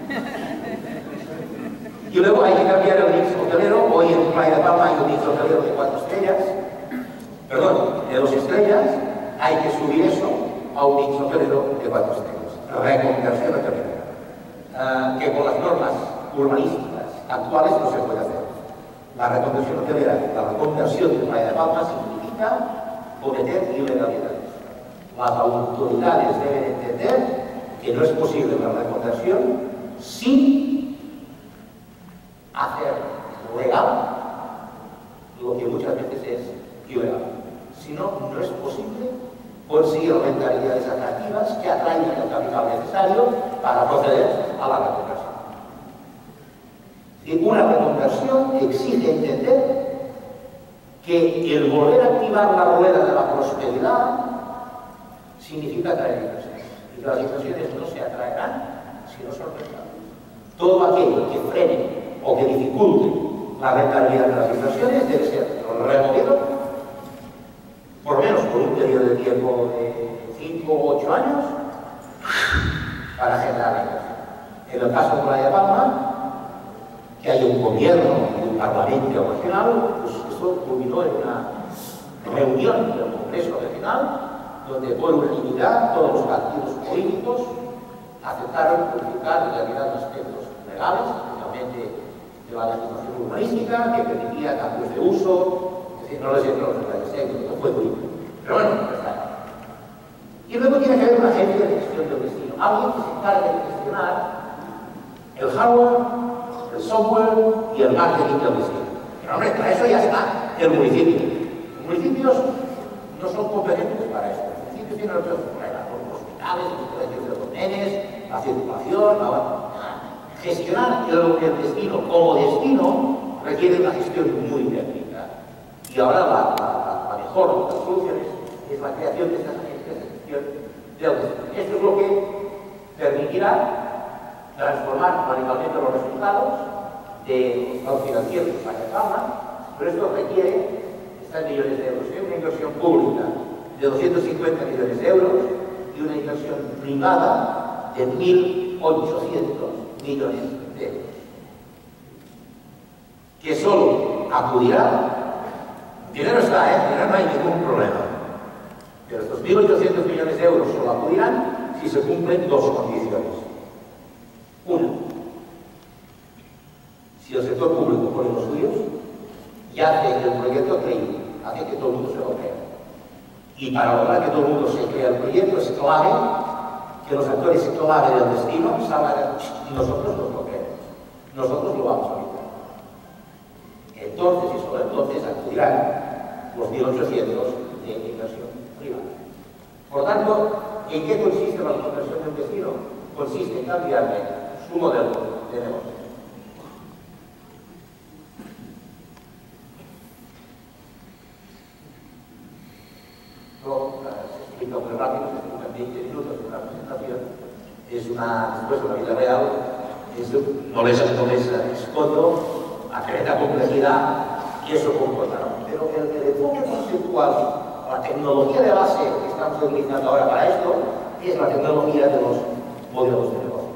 Y luego hay que cambiar el mix hotelero. Hoy en Playa de Palma hay un mix hotelero de cuatro estrellas. Perdón, de dos estrellas. Hay que subir eso a un mix hotelero de cuatro estrellas. Reconversión hotelera. Uh, que con las normas urbanísticas actuales no se puede hacer. La reconversión hotelera, la reconversión de Playa de Palma significa cometer ilegalidades. Las autoridades deben entender que no es posible la reconversión sin hacer legal lo que muchas veces es ilegal. Si no, no es posible conseguir rentabilidades atractivas que atraigan el capital necesario para proceder a la reconversión. Y una reconversión exige entender que el volver a activar la rueda de la prosperidad significa atraer inversiones. Y que las inversiones no se atraerán si no son rentables. Todo aquello que frene o que dificulte la rentabilidad de las inversiones debe ser removido, por lo menos por un periodo de tiempo de cinco o ocho años, para generar la inversión. En el caso de Playa de Palma, que hay un gobierno y un parlamento regional, pues esto culminó en una reunión del Congreso Regional, donde por unanimidad todos los partidos políticos aceptaron modificar determinados aspectos legales, especialmente de la legislación urbanística, que permitía cambios de uso, es decir, no les entro los detalles técnicos, no fue muy bien. Pero bueno, ya está. Y luego tiene que haber una agencia de gestión del destino, alguien que se encargue de gestionar el hardware, el software y el marketing del destino. Pero hombre, para eso ya está el municipio. Los municipios no son competentes para esto. Los municipios tienen otros problemas, los hospitales, los colegios de los nenes, la circulación, la... Gestionar el, el destino como destino requiere una gestión muy técnica. Y ahora la, la, la mejor de las soluciones es la creación de estas agencias de gestión del destino. Esto es lo que permitirá transformar radicalmente los resultados de los financieros de Playa de Palma, pero esto requiere estas millones de euros, ¿eh? Una inversión pública de doscientos cincuenta millones de euros y una inversión privada de mil ochocientos millones de euros, que solo acudirá, dinero está, ¿eh? Dinero no hay ningún problema, pero estos mil ochocientos millones de euros solo acudirán si se cumplen dos condiciones. Una, si el sector público pone los suyos y hace el proyecto creíble, hace que todo el mundo se lo crea. Y para lograr que todo el mundo se crea el proyecto es clave que los actores clave del destino salgan y nosotros nos lo creemos. Nosotros lo vamos a evitar. Entonces, y solo entonces, acudirán los mil ochocientos de inversión privada. Por tanto, ¿en qué consiste la conversión del destino? Consiste en cambiarle su modelo de negocio. Esto se explica muy rápido, se explica en veinte minutos de una presentación. Es una, después de la vida real, es, no les, no les escondo a tremenda complejidad y eso comportará. pero el, el enfoque conceptual, la tecnología de base que estamos utilizando ahora para esto, es la tecnología de los modelos de negocio.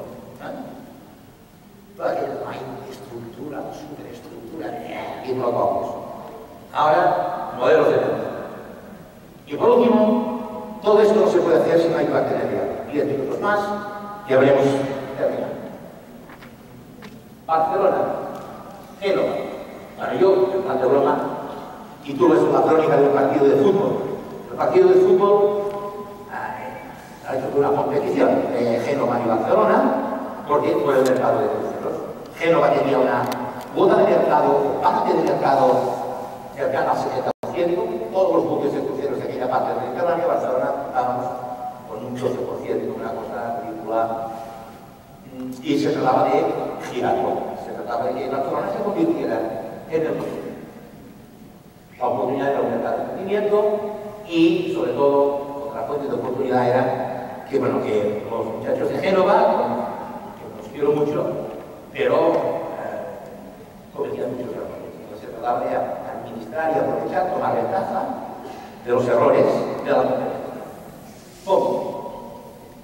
Toda aquella no hay estructura, superestructura, y no vamos. Ahora, modelos de negocio. Y por último, todo esto no se puede hacer si no hay partenariado. Diez minutos más y habremos terminado. Barcelona, Génova. Bueno, yo, en plan de broma, titulo es la crónica de un partido de fútbol. El partido de fútbol eh, ha hecho una competición de Génova y Barcelona, porque fue el mercado de cruceros. Génova tenía una cuota de mercado, parte de mercado cercana al setenta por ciento. Todos los buques de cruceros de aquella parte del Mediterráneo, Barcelona estábamos con un doce por ciento, una cosa ridícula. Y se trataba de girarlo. Se trataba de que Barcelona se convirtiera en el mundo. La oportunidad era aumentar el rendimiento y, sobre todo, otra fuente de oportunidad era que, bueno, que los muchachos de Génova, que los quiero mucho, pero eh, cometían muchos errores. Entonces se trataba de administrar y aprovechar, tomar ventaja de los errores de la competencia. ¿Cómo?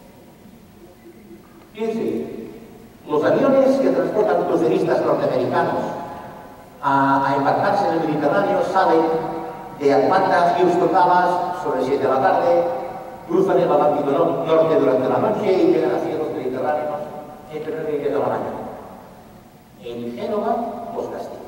Fíjense, los aviones que transportan cruceristas norteamericanos a, a embarcarse en el Mediterráneo salen de Atlanta, Houston, Dallas, sobre siete de la tarde, cruzan el Atlántico Norte durante la noche y llegan a cielos mediterráneos entre nueve y diez de la mañana. En Génova los castigan.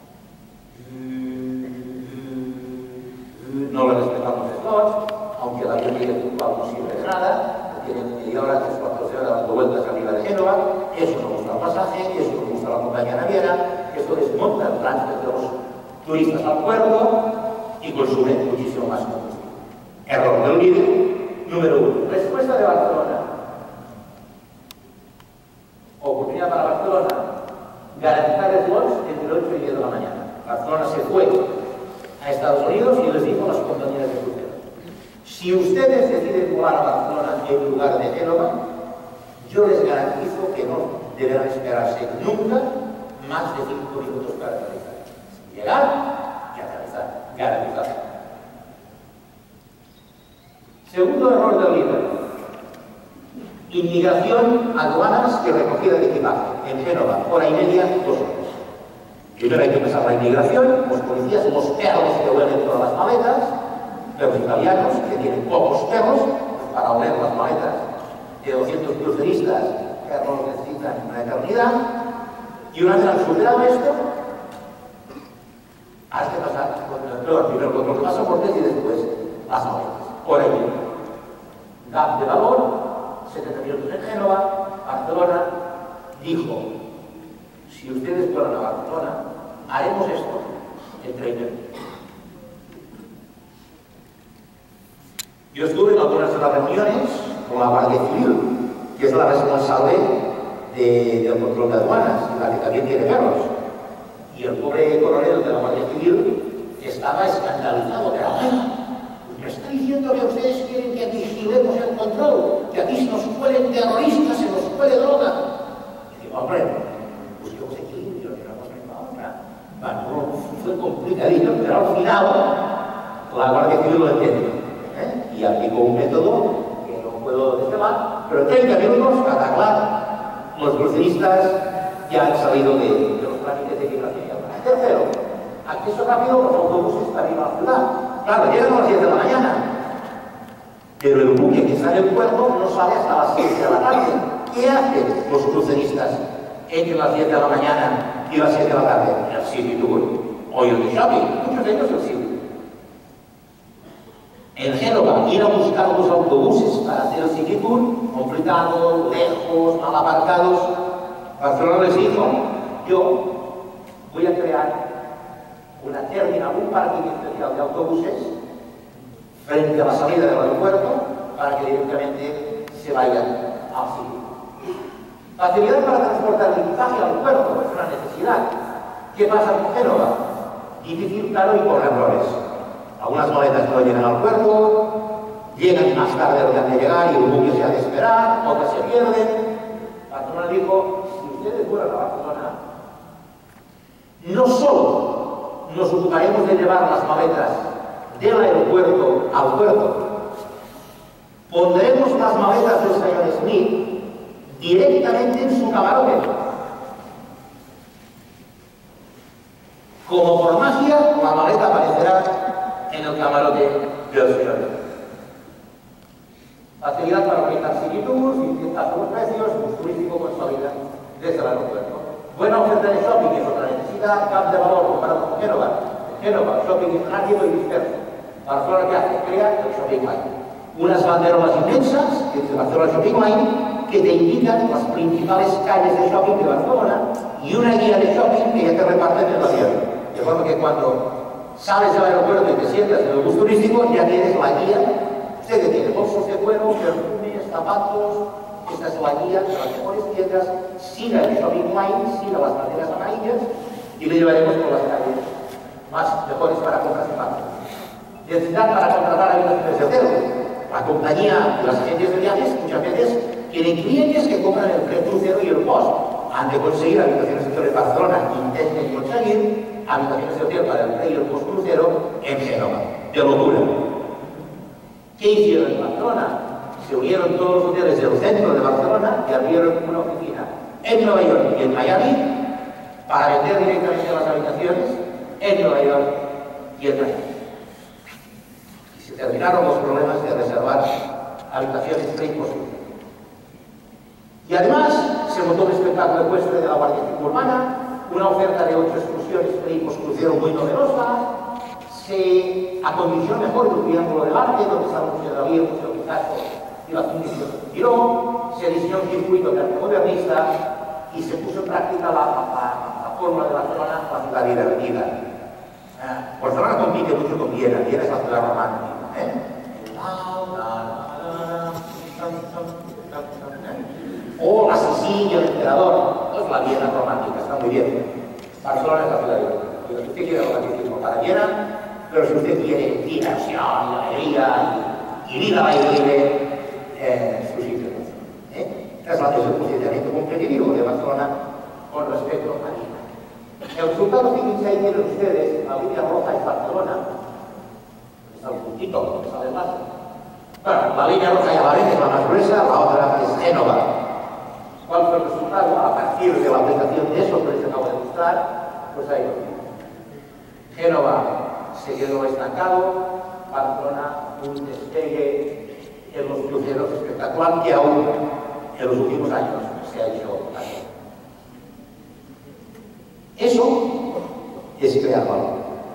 No le respetan los slots, aunque el avión llegue puntual no sirve de nada, tienen media hora, tres, cuatro horas dando vueltas arriba de Génova, eso no gusta el pasaje, eso no gusta la compañía naviera, eso desmonta el tránsito de los turistas al puerto y consume muchísimo más combustible. Error del vídeo, número uno. Respuesta de Barcelona. Oportunidad para Barcelona. Garantizar slots entre ocho y diez de la mañana. Barcelona se fue a Estados Unidos y les dijo a las compañías de cruceros: si ustedes deciden volar a Barcelona en lugar de Génova, yo les garantizo que no deberán esperarse nunca más de cinco minutos para aterrizar. Llegar y aterrizar. Garantizado. Segundo error del líder. Inmigración, aduanas y recogida de equipaje. En Génova, hora y media, dos horas. Primero hay que pasar la inmigración, los policías, los perros que huelen todas las maletas, los italianos, que tienen pocos perros, para oler las maletas de doscientos cruceristas, perros necesitan una eternidad, y una vez han superado esto, has que pasar, bueno, primero con los pasaportes y después las maletas. Hora y media. Gap de valor, setenta minutos en Génova. Barcelona dijo: si ustedes fueran a Barcelona, haremos esto en treinta minutos. Yo estuve en algunas de las reuniones con la Guardia Civil, que es la responsable de, del control de aduanas, y la que también tiene perros. Y el pobre coronel de la Guardia Civil estaba escandalizado, pero ay, me está diciendo que ustedes quieren que vigilemos el control, que aquí se nos cuelen terroristas, se nos cuele droga. Y digo, hombre, busquemos equilibrio de una cosa y la otra. Bueno, fue complicadillo, pero al final la Guardia Civil lo entendió, ¿eh? Y aplicó un método que no puedo desvelar, pero en treinta minutos, cada claro, los cruceristas ya han salido de, de los trámites de migración. Tercero, acceso rápido los autobuses para ir a la ciudad. Claro, llegan a las diez de la mañana, pero el buque que sale del puerto no sale hasta las seis de la tarde. ¿Qué hacen los cruceristas entre las diez de la mañana y las seis de la tarde? El City Tour o el de shopping, muchos de ellos el City. En Génova, ir a buscar los autobuses para hacer el City Tour, complicado, lejos, mal aparcados. Barcelona les dijo: yo voy a crear una terminal, un parking especial de autobuses frente a la salida del aeropuerto para que directamente se vayan al sitio. Facilidad para transportar el equipaje al puerto es una necesidad. ¿Qué pasa con Génova? Difícil, claro y por errores. Algunas maletas no llegan al puerto, llegan más tarde de lo que han de llegar y el buque se ha de esperar, otras se pierden. Barcelona dijo: si ustedes fueran a Barcelona, no solo nos ocuparemos de llevar las maletas del aeropuerto al puerto. Pondremos las maletas del señor Smith directamente en su camarote. Como por magia, la maleta aparecerá en el camarote del señor Smith. Facilidad para organizar similitudes, intentar los precios, bus turístico con salida desde el aeropuerto. Buena oferta de shopping es otra necesidad, cap de valor comparado con Génova. Génova, shopping es rápido y disperso. Barcelona, ¿qué hace? Crea el shopping line. Unas banderolas inmensas, entre Barcelona Shopping Line, que te indican las principales calles de shopping de Barcelona y una guía de shopping que ya te reparten en el avión. De forma que cuando sales del aeropuerto y te sientas en el bus turístico, ya tienes la guía. Usted que tiene bolsos de cuero, perfumes, zapatos. Esta es la guía de las mejores tiendas. Siga el shopping line, siga las banderas amarillas y le llevaremos por las calles más mejores para compras y pagos. Necesidad para contratar habitaciones de hotel. La compañía y las agencias de viajes muchas veces tienen clientes que compran el pre-crucero y el post. Han de conseguir habitaciones de hotel en Barcelona, intenten conseguir habitaciones de hotel para el pre y el post crucero en Génova. De locura. ¿Qué hicieron en Barcelona? Se unieron todos los hoteles del centro de Barcelona y abrieron una oficina en Nueva York y en Miami para vender directamente las habitaciones en Nueva York y en Miami. Y se terminaron los problemas de reservar habitaciones pre y post. Y además se montó un espectáculo ecuestre de la Guardia Civil Urbana, una oferta de ocho excursiones pre y post crucero muy novedosa. Se acondicionó mejor el Triángulo del Arte, donde está el Museo de Dalí, el Museo Picasso y la Fundación Giró. Se diseñó un circuito de arte modernista y se puso en práctica la, la, la fórmula de Barcelona, la ciudad divertida. Eh, Barcelona compite mucho con Viena, Viena es la ciudad romántica. ¿eh? O la Sicilia, el emperador, es la Viena romántica, está muy bien. Barcelona es la ciudad divertida. Si usted quiere romanticismo para Viena, pero si usted quiere diversión, alegría y, y vida al aire libre, eh, su sitio. ¿eh? Es el posicionamiento competitivo de Barcelona con respecto a Viena. El resultado, fíjense ahí tienen ustedes, la línea roja es Barcelona, está un puntito, que sale más. Bueno, la línea roja ya la ven, es la más gruesa, la otra es Génova. ¿Cuál fue el resultado? A partir de la aplicación de eso que les acabo de mostrar, pues ahí lo tienen. Génova se quedó estancado, Barcelona un despegue en los cruceros espectacular que aún en los últimos años se ha hecho así. Eso es crear valor.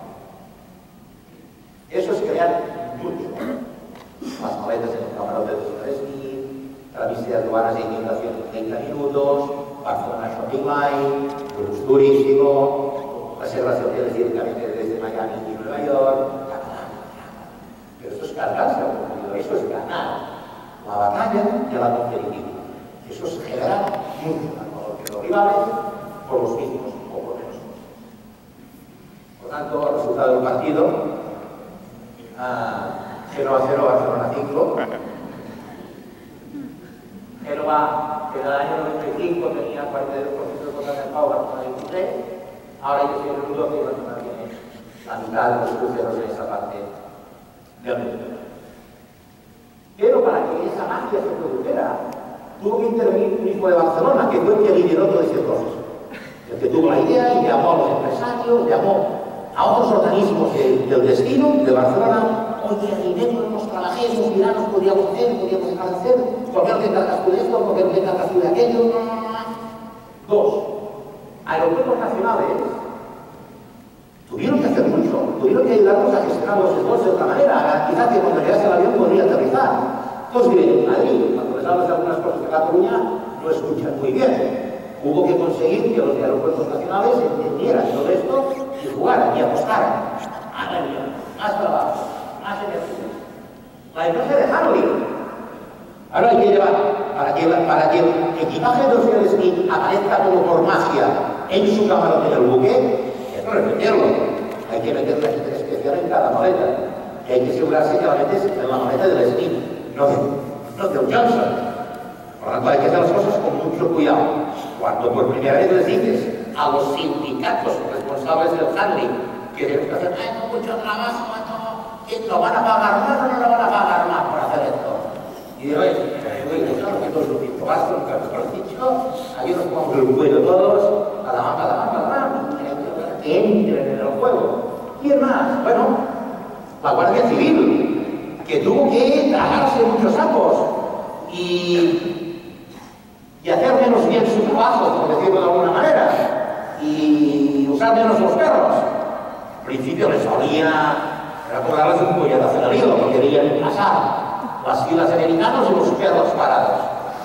Eso es crear mucho. Las maletas en el camarote de tres mil, trámite de aduanas e inmigración en treinta minutos, Barcelona Shopping Line, el bus turístico, reservas de hoteles directamente desde Miami y Nueva York. Pero esto es cargarse, eso es ganar la batalla de la competitividad. Eso es generar mucho más valor que los rivales por los mismos o por menos. Por tanto, el resultado del partido, Génova cero, Barcelona cinco. Génova, que en el año noventa y cinco tenía cuarenta y dos por ciento de cuotas de mercado, Barcelona veintitrés. Ahora ya tiene un doce y Barcelona tiene la mitad de los cruceros en esa parte del mundo. Pero para que esa magia se produjera, tuvo que intervenir un hijo de Barcelona, que fue el que lideró todo ese proceso. El que tuvo la idea y llamó a los empresarios, llamó a otros organismos de, del destino de Barcelona. Oye, animémonos, trabajemos, miramos, podríamos hacer, podríamos dejar de hacer, ¿por qué no te encargas tú de esto? ¿Por qué no te encargas tú de aquello? Dos, aeropuertos nacionales tuvieron que hacer mucho, tuvieron que ayudarnos a gestionar los esfuerzos de otra manera, a garantizar que cuando llegase el avión podría aterrizar. Todos viven en Madrid, cuando les hablas de algunas cosas de Cataluña, no escuchan muy bien. Hubo que conseguir que los aeropuertos nacionales entendieran todo esto y jugaran y apostaran. Más avión, más trabajo, más energía. La empresa dejaron ir. Ahora hay que llevar, para que, para que el equipaje de los señores Smith aparezca como por magia en su camarote del buque, es no repetirlo. Hay que meter la gente especial en cada maleta. Y hay que asegurarse que la metes en la maleta del Smith, no de, no del Johnson. Por lo tanto, hay que hacer las cosas con mucho cuidado. Cuando por primera vez les dices a los sindicatos responsables del handling que tienen que hacer, hay mucho trabajo, no, ¿lo van a pagar más o no lo van a pagar más por hacer esto? Y digo, oye, claro que todo es un pinto gasto, un calzoncillo, ahí nos ponemos el cuello todos, cada más, cada más, cada más, que entren en el juego. ¿Quién más? Bueno, la Guardia Civil, que tuvo que tragarse muchos sapos y, y hacer menos bien su trabajo, por decirlo de alguna manera, y usar menos los perros. Al principio les solía, era por darles un puñetazo en el hígado, porque querían pasar las filas americanos y los perros parados.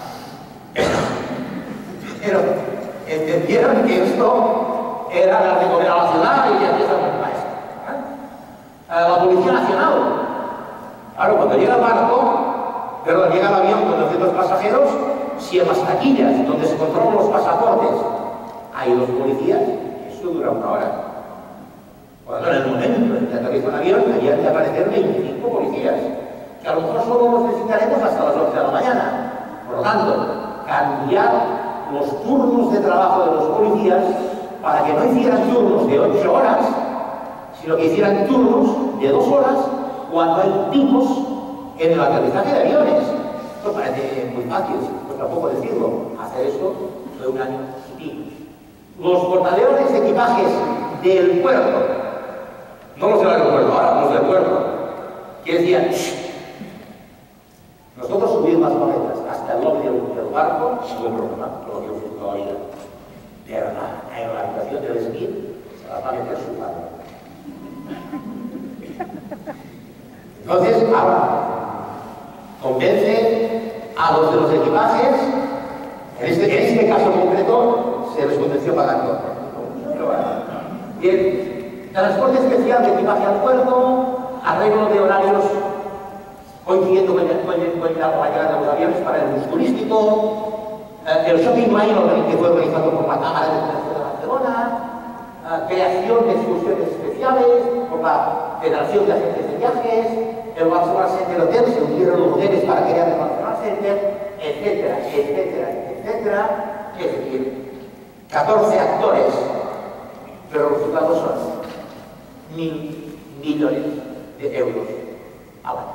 Pero entendieron que esto era la de comer a la ciudad y ya empieza el maestro. ¿Eh? La Policía Nacional. Claro, cuando llega el barco, perdón, llega el avión con doscientos pasajeros, si en las taquillas donde se controlan los pasaportes hay dos policías, eso dura una hora. Cuando en el momento en que aterriza un avión, habían de aparecer veinticinco policías, que a lo mejor solo los necesitaremos hasta las once de la mañana. Por lo tanto, cambiar los turnos de trabajo de los policías para que no hicieran turnos de ocho horas, sino que hicieran turnos de dos horas cuando hay picos en el aterrizaje de aviones. Esto parece muy fácil, pues tampoco decirlo. Hacer esto fue un año y pico. Los portaaviones de equipajes del puerto, no los del aeropuerto, ahora los del puerto, que decían, nosotros subimos las maletas hasta el lobby del, del barco, ningún problema, todo lo que os todavía. Pero la, en la habitación del esquí se las va a meter su padre. Entonces, ahora, convence a los de los equipajes, en este, en este caso concreto, se les convenció pagando. Bien, transporte especial de equipaje al puerto, arreglo de horarios coincidiendo con, con, con la llegada de los aviones para el bus turístico, eh, el shopping minor que fue organizado por la Cámara de Comercio de Barcelona, eh, creación de excursiones especiales por la Federación de Agentes de Viajes, el Barcelona Center Hotel, se unieron los hoteles para crear el Barcelona Center, etcétera, etcétera, etcétera. Es decir, catorce actores, pero los resultados son mil millones de euros al año.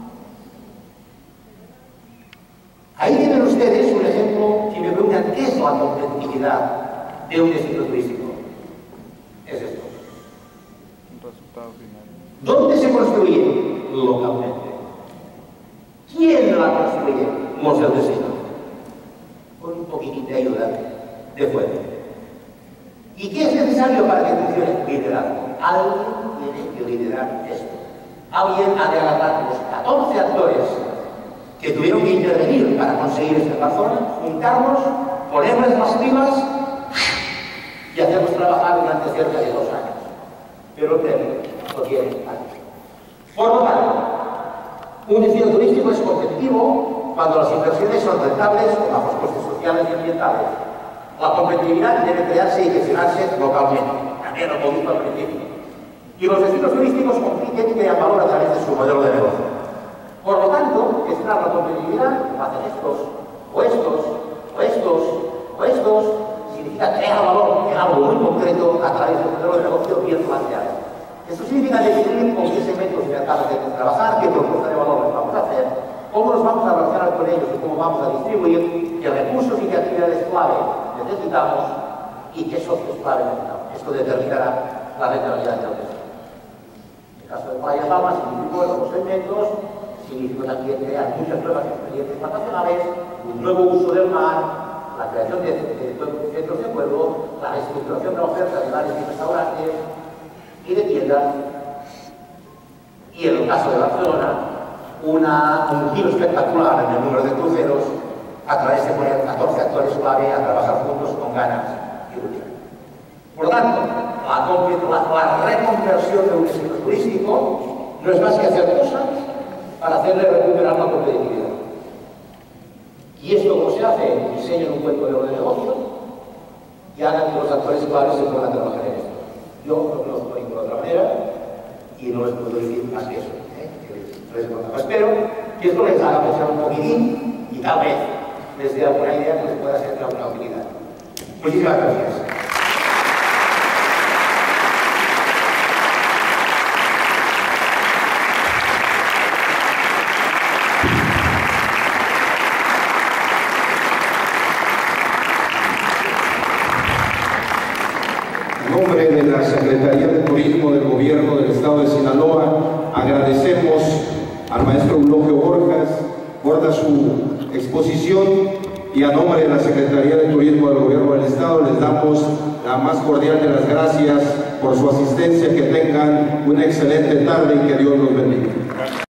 Ahí tienen ustedes un ejemplo, si me preguntan qué es la competitividad de un destino turístico. Es esto. Un resultado final. ¿Dónde se construye? Localmente. ¿Quién la construye? Los del destino. Con un poquitín de ayuda de fuera. ¿Y qué es necesario para que funcione? Liderazgo. Alguien tiene que liderar esto. Alguien ha de agarrar los catorce actores que tuvieron que intervenir para conseguir este Barcelona, juntarnos, ponerles las pilas y hacerlos trabajar durante cerca de dos años. Pero el premio lo tienen aquí. Por lo tanto, un destino turístico es competitivo cuando las inversiones son rentables con bajos costes sociales y ambientales. La competitividad debe crearse y gestionarse localmente. También lo hemos visto al principio. Y los destinos turísticos compiten y crean valor a través de su modelo de negocio. Por lo tanto, gestionar la competitividad, hacen estos, o estos, o estos, o estos, significa crear valor en algo muy concreto a través de un modelo de negocio bien planteado. Esto significa definir con qué segmentos de mercado tenemos que trabajar, qué propuesta de valor les vamos a hacer, cómo nos vamos a relacionar con ellos y cómo vamos a distribuir, qué recursos y qué actividades clave necesitamos y qué socios clave necesitamos. Esto determinará la rentabilidad del negocio. En el caso de Playa Palma, significó nuevos segmentos, significó también crear muchas nuevas experiencias vacacionales, un nuevo uso del mar, la creación de, de, de centros de pueblo, la reestructuración de la oferta de bares y restaurantes y de tiendas. Y en el caso de Barcelona, una, un giro espectacular en el número de cruceros a través de poner catorce actores clave a trabajar juntos con ganas y lucha. Por lo tanto, la, la, la reconversión de un destino turístico no es más que hacer cosas para hacerle recuperar la competitividad. Y esto, como se hace, diseñan un buen modelo de negocio y hagan que los actores claves se puedan trabajar en esto. Yo no lo estoy de otra manera y no les puedo decir más que eso. ¿eh? Que les, les espero que esto les haga pensar un poquitín y tal vez les dé alguna idea que les pueda ser de alguna utilidad. Muchísimas gracias. nombre de la Secretaría de Turismo del Gobierno del Estado de Sinaloa, agradecemos al maestro Eulogio Borjas por su exposición, y a nombre de la Secretaría de Turismo del Gobierno del Estado les damos la más cordial de las gracias por su asistencia. Que tengan una excelente tarde y que Dios los bendiga.